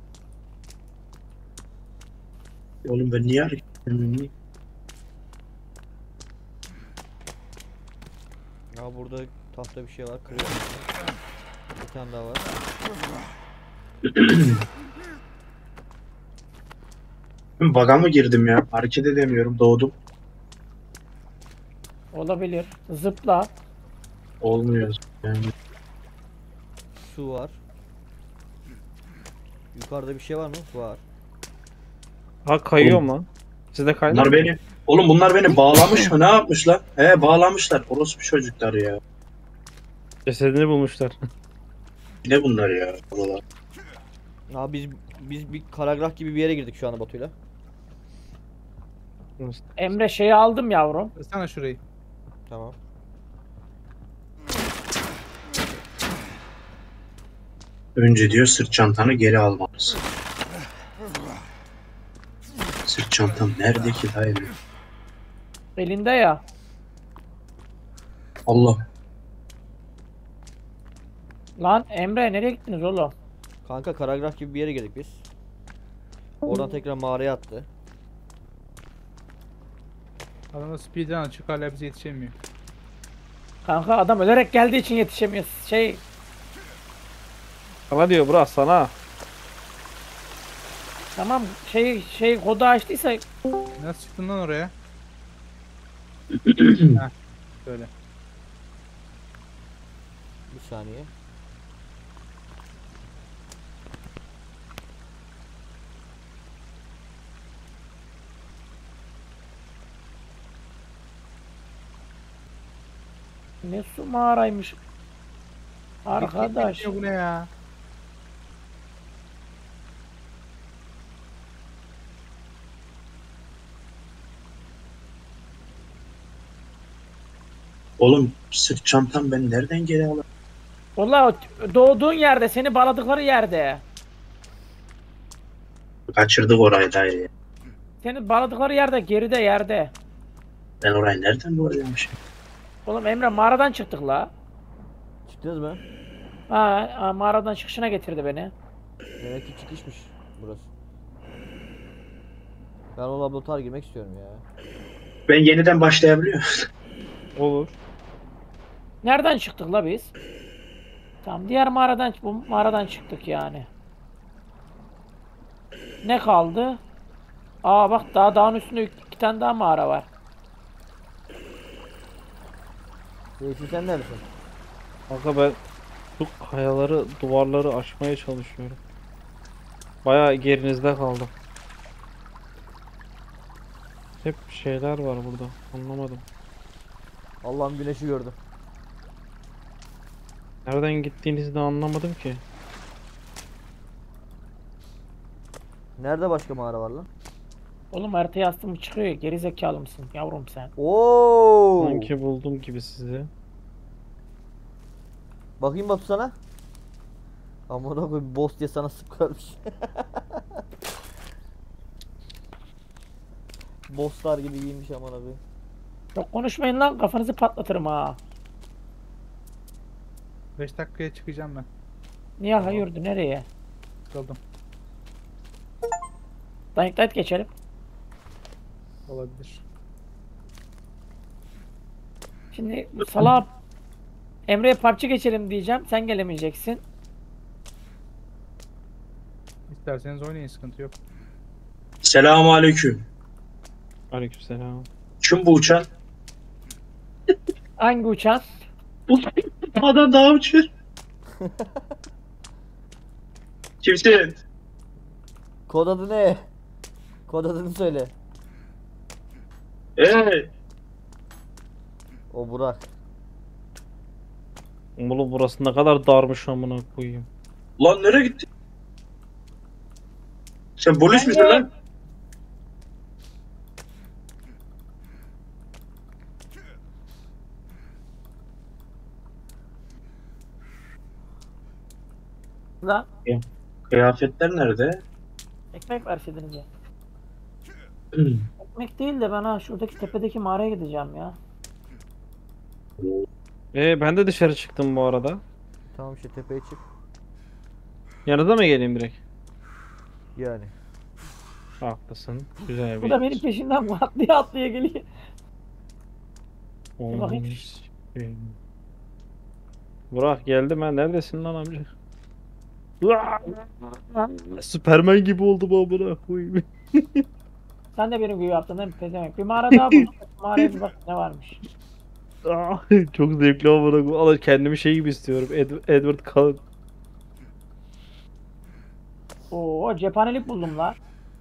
Oğlum ben niye hareket ediyorum? Niye? Ya burada tahta bir şey var. Kırıyorum. Bir tane daha var. Ben baga mı girdim ya? Hareket edemiyorum. Doğdum. Olabilir. Zıpla. Olmuyor. Yani. Su var. Yukarıda bir şey var mı? Var. Ha kayıyorum lan. Sizde kaydı Bunlar mı? beni... Oğlum bunlar beni bağlamış mı? Ne yapmışlar? He bağlamışlar. Orospu çocuklar ya. Cesedini bulmuşlar. Ne bunlar ya? Buralar. Ya biz biz bir karagrah gibi bir yere girdik şu anda Batu'yla. Emre şeyi aldım yavrum. Sana şurayı. Tamam. Önce diyor sırt çantanı geri almalısın. Sırt çantam nerede ki dayı? Elinde ya. Allah. Lan Emre nereye gittiniz oğlum? Kanka Karagraf gibi bir yere girdik biz. Oradan tekrar mağaraya attı. Adamda speedrun açık hala bize yetişemiyor. Kanka adam ölerek geldiği için yetişemiyor. Şey Sana diyor bırak sana. tamam şey şey kodu açtıysa Nasıl çıktın lan oraya? Heh, böyle. Bir saniye. ne su mağaraymış. Arkadaş. Bu ne ya? Oğlum sırt çantam ben nereden geri alayım? Valla doğduğun yerde seni bağladıkları yerde. Kaçırdık orayı dayı ya. Seni bağladıkları yerde geride yerde. Ben orayı nereden bulacaksın? Oğlum Emre mağaradan çıktık la. Çıktınız mı? Ha, ha, mağaradan çıkışına getirdi beni. Demek ki çıkışmış burası. Ben o laboratuvara girmek istiyorum ya. Ben yeniden başlayabiliyor muyum? Olur. Nereden çıktık la biz? Tamam diğer mağaradan bu mağaradan çıktık yani. Ne kaldı? Aa bak daha dağın üstünde iki tane daha mağara var. Seyfi sen neredesin? Kanka ben bu kayaları, duvarları aşmaya çalışıyorum. Bayağı gerinizde kaldım. Hep şeyler var burada. Anlamadım. Allah'ım güneşi gördüm. Nereden gittiğinizi de anlamadım ki. Nerede başka mağara var lan? Oğlum haritaya astım çıkıyor ya, geri zekalı mısın yavrum sen? Oo! Sanki buldum gibi sizi. Bakayım Batu sana. Amına koyayım boss diye sana sıkıyormuş. Bosslar gibi giyinmiş aman abi. Çok konuşmayın lan kafanızı patlatırım ha. beş dakikaya çıkacağım ben. Niye hayırdır nereye? Sıkıldım. Dying Light geçelim. Olabilir. Şimdi bu salağa Emre'ye P U B G geçelim diyeceğim. Sen gelemeyeceksin. İsterseniz oynayın, sıkıntı yok. Selamun aleyküm. Aleykümselam. Kim bu uçan? Hangi uçan? Bu adam daha uçuyor. Kimsin? Kod adı ne? Kod adını söyle. Ee, O Burak. Oğlum burası ne kadar darmış amına koyayım. lan nereye gittin? Sen polis misin lan? Lan Kıyafetler nerede? ekmek verseydiniz ya. Ekmek değil de ben ha şuradaki tepedeki mağaraya gideceğim ya. Ee ben de dışarı çıktım bu arada. Tamam işte tepeye çık. Yanına mı geleyim direkt? Yani. Haklısın. Güzel Bu bir da benim peşimden atlaya atlaya geliyor. Bir bakayım. olmuş. Burak geldi ben. Neredesin lan amca? Süpermen gibi oldu bu amına koyayım. Sen de benim gibi yaptın değil mi pezevenk? Bir mağara daha buldum. Mağaraya bir bak ne varmış. Çok zevkli amına koyayım. Allah kendimi şey gibi istiyorum. Ed- Edward Cullen. Oo cephanelik buldum lan.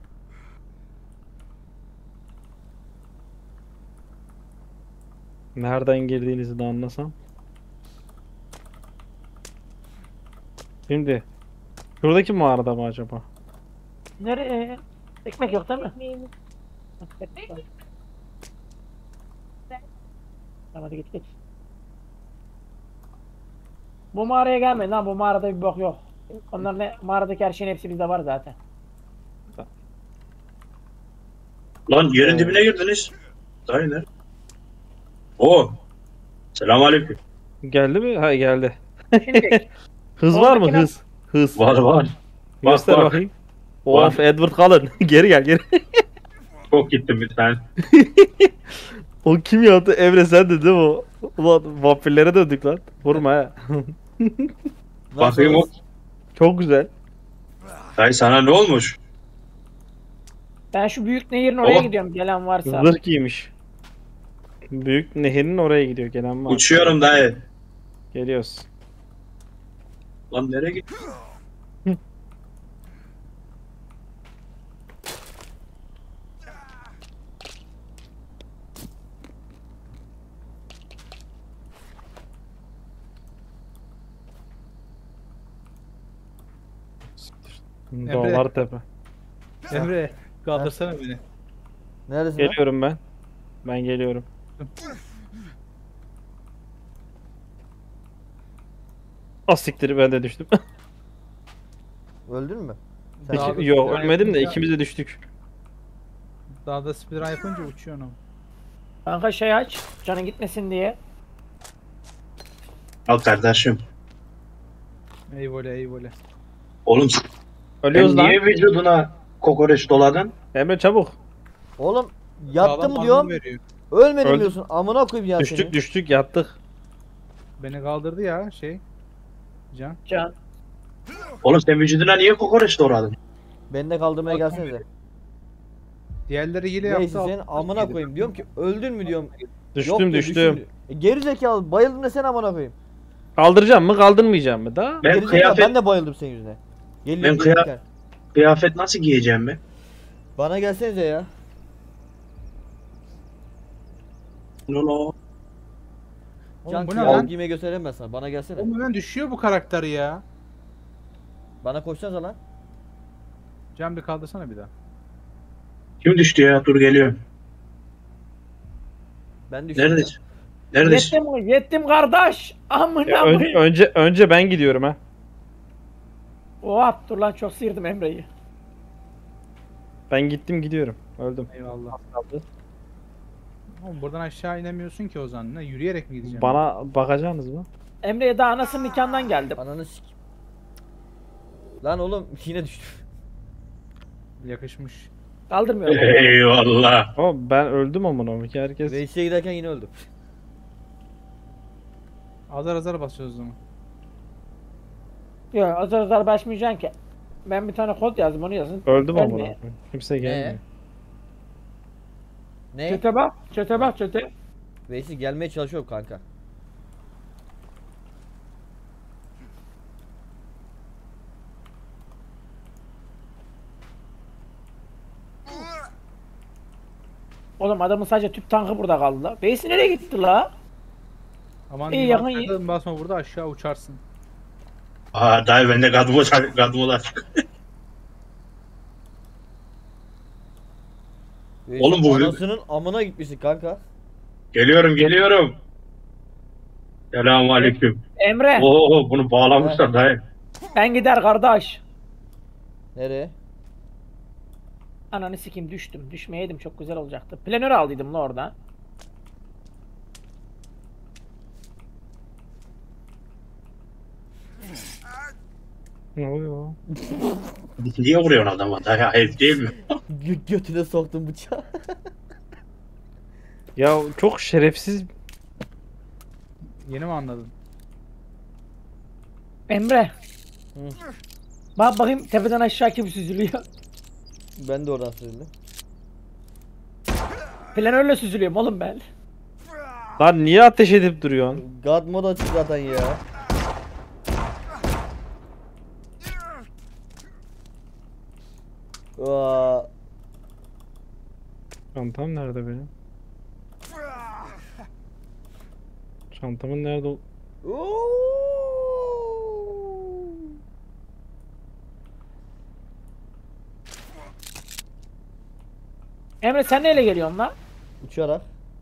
Nereden girdiğinizi de anlasam. Şimdi şuradaki mağarada mı acaba? Nereye? Ekmek yok değil mi? Tamam hadi git git. Bu mağaraya gelmeyin lan, bu mağarada bir bok yok. Onlar ne, mağaradaki her şeyin hepsi bizde var zaten. Lan yerin dibine girdiniz. Dayı nerede? Oo. Selamünaleyküm. Geldi mi? Ha geldi. Şimdi Hız var mı? Oradakine- Hız. Hız. Var var. Bak, Göster bak. bakayım. Of Edward Cullen. Geri gel geri. Çok gittim bir tane. O kim yaptı? Emre sen de değil mi o? Ulan vampirlere döndük lan. Vurma ha. Bakayım o. Çok güzel. Dayı sana ne olmuş? ben şu büyük nehirin oraya Oh. gidiyorum gelen varsa. Zırh giymiş. Büyük nehirin oraya gidiyor gelen var. Uçuyorum dayı. Geliyoruz. Lan nereye gittin? Dağlar tepe. Emre kaldırsana beni. Neredesin lan? Geliyorum ben. Ben geliyorum. Az siktir ben de düştüm. Öldün mü? Sen Daha da İki, yok speedrun ölmedim de yapınca- ikimiz de düştük. Dağda speedrun yapınca uçuyorsun ama. Kanka şey aç. Canın gitmesin diye. Al kardeşim. Eyvallah eyvallah. Oğlum sen Ölüyoruz lan. niye vücuduna kokoreç doladın? Emre çabuk. Oğlum yattı Sağlam mı anlam diyorum. veriyor. Ölmedim Öldüm. diyorsun. Amına koyayım ya Düştük seni. düştük yattık. Beni kaldırdı ya şey. Can. Can. Oğlum sen vücuduna niye kokoreç doladın? Beni de kaldırmaya gelsenize. Diğerleri hile yaptı. Neyse senin alttan amına yedi. koyayım diyorum ki öldün mü diyorum. Düştüm Yok diyor, düştüm. diyor. E, geri zekalı bayıldım da sen amına koyayım. Kaldıracağım mı kaldırmayacağım mı da? Ben Geri zekalı kıyafet ben de bayıldım senin yüzüne. Geliyor, Ben geliyor, kıya- gel. kıyafet nasıl giyeceğim ben? Bana gelsenize ya. Lolo. Oğlum Can bu ne kıyafet lan? giymeyi göstereyim ben sana. Bana gelsene. Oğlum hemen düşüyor bu karakter ya. Bana koşsanıza lan. Can bir kaldırsana bir daha. Kim düştü ya? Dur geliyorum. Ben düştüm. Neredesin? Neredesin? Yettim mi? Yettim kardeş. Amına Ya, ön- koyayım. önce önce ben gidiyorum ha. Oha dur lan çok sıyırdım Emre'yi. Ben gittim gidiyorum. Öldüm. Eyvallah. Oğlum buradan aşağı inemiyorsun ki o zaman. Ne yürüyerek mi gideceğim? Bana bakacaksınız mı? Emre'ye daha anasının nikahından geldim. Ananı sik. Lan oğlum yine düştüm. Yakışmış. Kaldırmıyorum. Eyvallah. Ama ben öldüm amına ki herkes. Reis'e giderken yine öldüm. Azar azar basıyoruz o zaman. Yok azar azar başmayacaksın ki. Ben bir tane kod yazdım onu yazın. Öldüm amına. Ölmeye. koyayım. Kimse gelmiyor. Ne? Çete bak. Çete bak çete. Reis'i gelmeye çalışıyorum kanka. Oğlum adamın sadece tüp tankı burada kaldı la. Beysi nereye gitti la? Aman İyi, diyeyim, yakın bak, iyi. sakın basma burada aşağı uçarsın. Aa dayı bende kadmo kadmolar. Reis'in Oğlum bu- anasının amına gitmişsin kanka. Geliyorum geliyorum. Selamünaleyküm. Emre Oo bunu bağlamışlar dayı. ben gider kardeş. Nereye? Ananı sikeyim düştüm. Düşmeyeydim çok güzel olacaktı. Planör aldıydım la orada. Ne oluyor? Niye vuruyorsun adama dayı? Ayıp değil mi? Gö götüne soktum bıçağı. Ya çok şerefsiz. Yeni mi anladın? Emre. Hı. Bak bakayım tepeden aşağı kim süzülüyor. Ben de oradan sürdüm. Planörle süzülüyorum oğlum ben. Lan niye ateş edip duruyorsun? God mod açık zaten ya. Aa, Çantam nerede benim? Çantamın nerede ol- Oo. Emre sen neyle geliyorsun lan? Uçarak.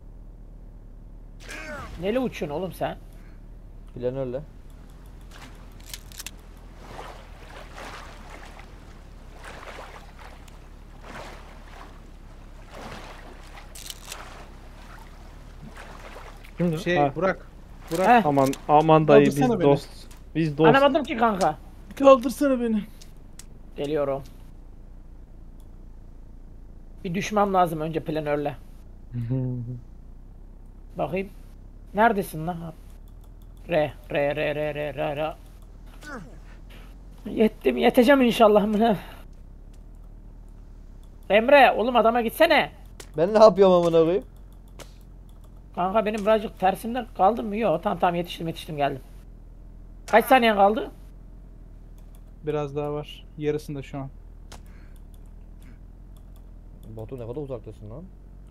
Neyle uçuyorsun oğlum sen? Planörle. Kimdi? Şey Ha, Burak. Burak Heh. Aman aman dayı biz Kaldırsana beni. dost. Biz dost. Anlamadım ki kanka. kaldırsana beni. Geliyorum. Bir düşmem lazım önce planörle. Bakayım. Neredesin lan? Ha. R, R, R, R, R, R, R. Yettim, yeteceğim inşallah mı? Emre, oğlum adama gitsene. Ben ne yapıyorum amına koyayım? Kanka benim birazcık tersimde kaldım mı? Yok, tamam tamam yetiştim yetiştim geldim. Kaç saniyen kaldı? Biraz daha var. Yarısında şu an. Batu ne kadar uzaktasın lan?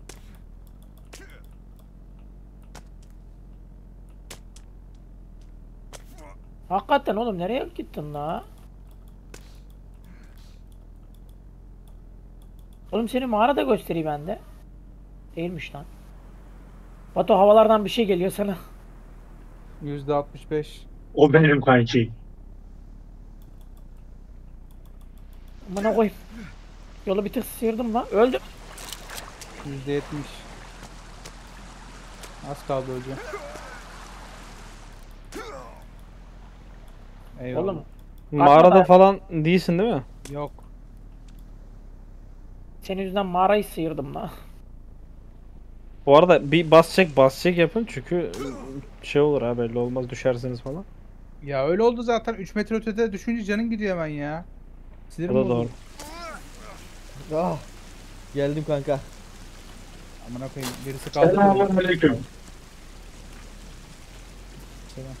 Hakikaten oğlum nereye gittin la? Oğlum seni mağarada göstereyim bende. Değilmiş lan. Batu havalardan bir şey geliyor sana. yüzde altmış beş. O benim kanki. Bana koy. Yolu bir tık sıyırdım lan. Öldüm. yüzde yetmiş. Az kaldı hocam. Eyvallah. Oğlum Mağarada Kalkma falan değilsin değil mi? Yok. senin yüzünden mağarayı sıyırdım lan. Bu arada bir bas çek bas çek yapın çünkü şey olur ha belli olmaz düşersiniz falan. Ya öyle oldu zaten. üç metre ötede düşünce canın gidiyor hemen ya. O Sinirim da bozuldu. doğru. Ah. Geldim kanka. Amına koyayım. Birisi kaldı. Selamünaleyküm. Selam.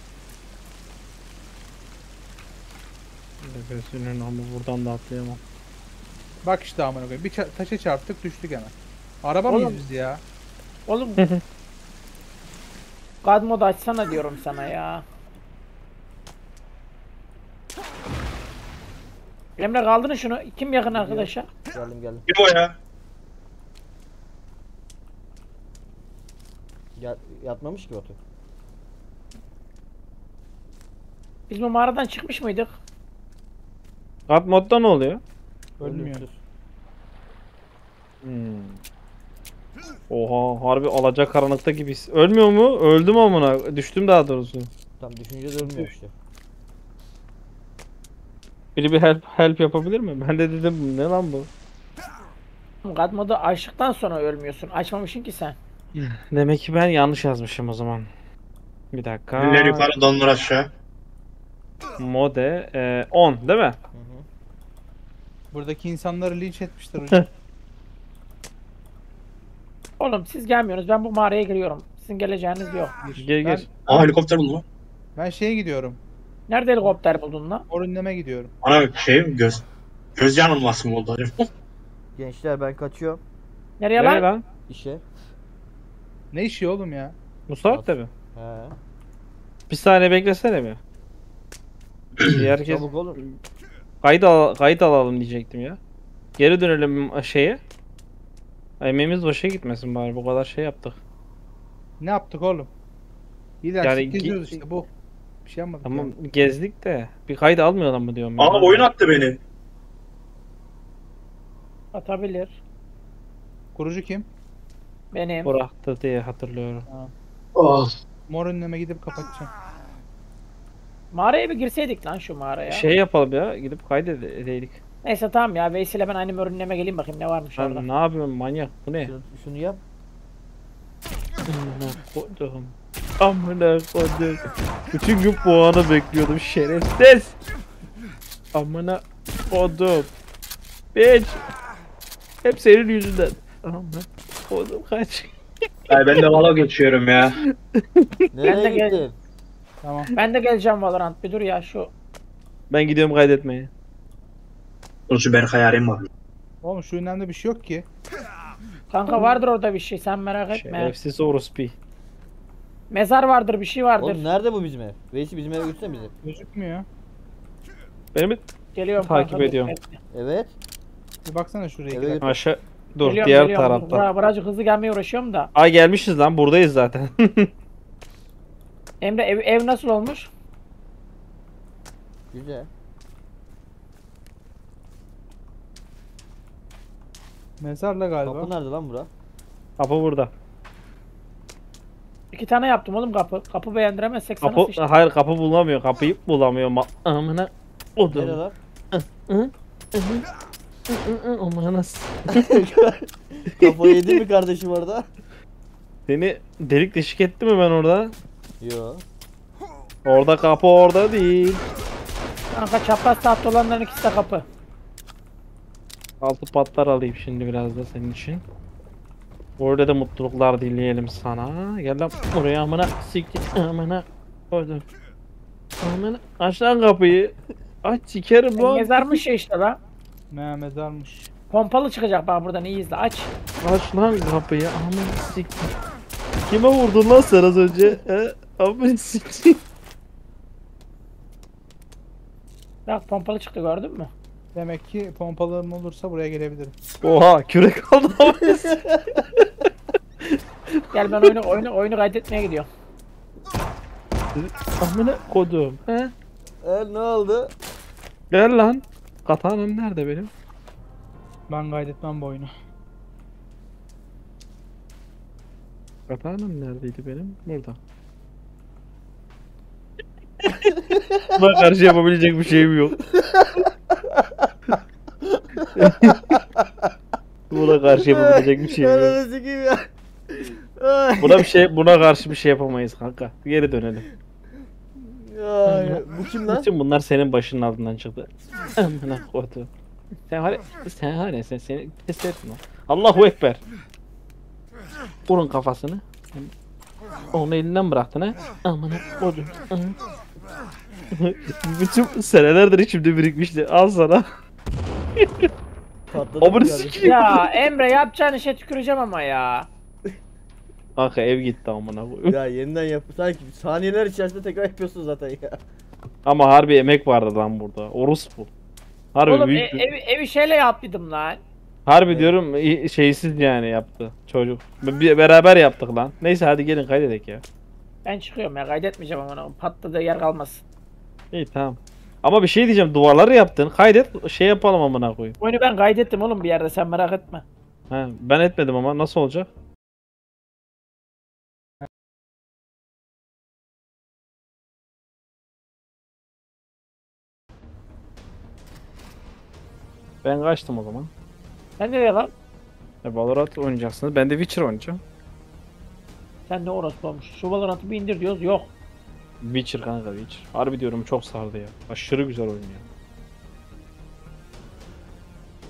Gözünün ama buradan da atlayamam. Bak işte amına koyayım. Bir ça- taşa çarptık düştük hemen. Araba Oğlum. mıyız biz ya? Oğlum. God mod açsana diyorum sana ya. Emre kaldırın şunu. Kim yakın arkadaşa? Geldim geldim. Kim o ya? Gel, yatmamış ki Batu. Biz bu mağaradan çıkmış mıydık? God modda ne oluyor? Ölmüyor. Ölümsüz. Hmm. Oha harbi alacakaranlıkta gibiyiz. Ölmüyor mu? Öldüm amına. Düştüm daha doğrusu. Tam düşünce de ölmüyor işte. Biri bir help help yapabilir mi? Ben de dedim ne lan bu? God modu açtıktan sonra ölmüyorsun. Açmamışsın ki sen. Demek ki ben yanlış yazmışım o zaman. Bir dakika. Diller yukarı donlar aşağı. Mode e, on değil mi? Hı hı. Buradaki insanları linç etmişler hocam. Oğlum siz gelmiyorsunuz. Ben bu mağaraya giriyorum. Sizin geleceğiniz yok. Gel Ben, gel. Aa helikopter buldu lan. ben şeye gidiyorum. Nerede helikopter buldun lan? Orunleme gidiyorum. Ana şey mi göz? Göz yanılması mı oldu acaba? Gençler ben kaçıyorum Nereye Nereye lan? lan? işe. Ne işi oğlum ya? Bu saatte mi? He. Bir saniye beklesene bir. Bir herkes Çabuk olur. kayıt, al kayıt alalım diyecektim ya. Geri dönelim şeye. Emeğimiz boşa gitmesin bari bu kadar şey yaptık. Ne yaptık oğlum? Gidersek Yani gi- geziyoruz işte bu. Bir şey yapmadık Tamam yani. gezdik de bir kayıt almıyorlar mı diyorum ya. Aa oyun attı beni. Atabilir. Kurucu kim? Benim. Bıraktı diye hatırlıyorum. Ah. Mor önleme gidip kapatacağım. Mağaraya bir girseydik lan şu mağaraya. Şey yapalım ya gidip kaydededik. Neyse tamam ya. Veysel'e ben aynı ürünleme geleyim bakayım ne varmış orada. Ben ne yapıyorum manyak bu ne? Şunu, şunu yap. Amına koydum. Amına koydum. Bütün gün bu anı bekliyordum şerefsiz. Amına koydum. Bitch. Hep senin yüzünden. Amına koydum kaç. Ay ben de valla geçiyorum ya. Nereye de gel- gittin? Tamam. Ben de geleceğim Valorant. Bir dur ya şu. Ben gidiyorum kaydetmeye. Dur şu Berkay arayayım bak. Oğlum şu önlemde bir şey yok ki. Kanka vardır orada bir şey sen merak etme. Şerefsiz orospi. Mezar vardır bir şey vardır. Oğlum nerede bu bizim ev? Veysi bizim eve götürsene bizi. Gözükmüyor. Beni mi Geliyorum takip kanka, dur, ediyorum. bekle. Evet. Bir baksana şuraya. Evet. iki dakika. aşağı dur Geliyorum, diğer geliyorum. tarafta. Bura, birazcık hızlı gelmeye uğraşıyorum da. Ay gelmişiz lan buradayız zaten. Emre ev, ev nasıl olmuş? Güzel. Mezarla galiba. Kapı nerede lan bura? Kapı burada. İki tane yaptım oğlum kapı. Kapı beğendiremezsek sana Kapı, sıçtık. hayır kapı bulamıyor. Kapıyı bulamıyor. Ma amına Nerede odum. lan? Amına s- Kafayı yedi mi kardeşim orada? Seni delik deşik etti mi ben orada? Yo. Orada kapı orada değil. Kanka çapraz tahta olanların ikisi de kapı. Altı patlar alayım şimdi biraz da senin için. Orada da mutluluklar dileyelim sana. Gel lan buraya amına siktir amına koydum. Amına aç lan kapıyı. Aç sikerim lan. Mezarmış ya işte la. Ne mezarmış. Pompalı çıkacak bak buradan iyi izle aç. Aç lan kapıyı amına siktir. Kime vurdun lan sen az önce? He? Amına siktir. Bak pompalı çıktı gördün mü? Demek ki pompalım olursa buraya gelebilirim. Oha kürek aldı amına siktir. Gel ben oyunu oyunu oyunu kaydetmeye gidiyorum. Amına kodum. He? E ne oldu? Gel lan. Katanam nerede benim? Ben kaydetmem bu oyunu. Katanam neredeydi benim? Burada. Buna karşı yapabilecek bir şeyim yok. Buna karşı yapabilecek bir şeyim yok. Ananı sikeyim ya. Ay. Buna bir şey, buna karşı bir şey yapamayız kanka. Geri dönelim. Ay, bu kim lan? Bütün bunlar senin başının altından çıktı. Amına kodu. Sen var ya, sen var ya, sen seni kesersin o. Allahu ekber. Vurun kafasını. Onu elinden bıraktın ha. Amına kodu. Bütün senelerdir içimde birikmişti. Al sana. Patladı Amına mı kardeşim? sikeyim. Ya Emre yapacağın işe tüküreceğim ama ya. Kanka ev gitti amına koyayım. Ya yeniden yap. Sanki saniyeler içerisinde tekrar yapıyorsun zaten ya. Ama harbi emek vardı lan burada. Orospu. Harbi Oğlum e, büyük. bir- ev, evi şeyle yaptıydım lan. Harbi diyorum i- şeysiz yani yaptı çocuk. Bir, beraber yaptık lan. Neyse hadi gelin kaydedek ya. Ben çıkıyorum ya kaydetmeyeceğim ama patladığı yer kalmasın. İyi tamam. Ama bir şey diyeceğim, duvarları yaptın. Kaydet şey yapalım amına koyayım. Oyunu ben kaydettim oğlum bir yerde sen merak etme. He, ben etmedim ama nasıl olacak? Ben kaçtım o zaman. Sen nereye lan? E, Valorant oynayacaksınız. Ben de Witcher oynayacağım. Sen ne orası olmuş? Şu Valorant'ı bir indir diyoruz yok. Witcher kanka Witcher. Harbi diyorum çok sardı ya. Aşırı güzel oyun ya.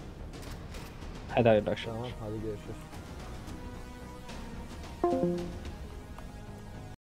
Hadi hayırlı akşamlar. Tamam hadi görüşürüz.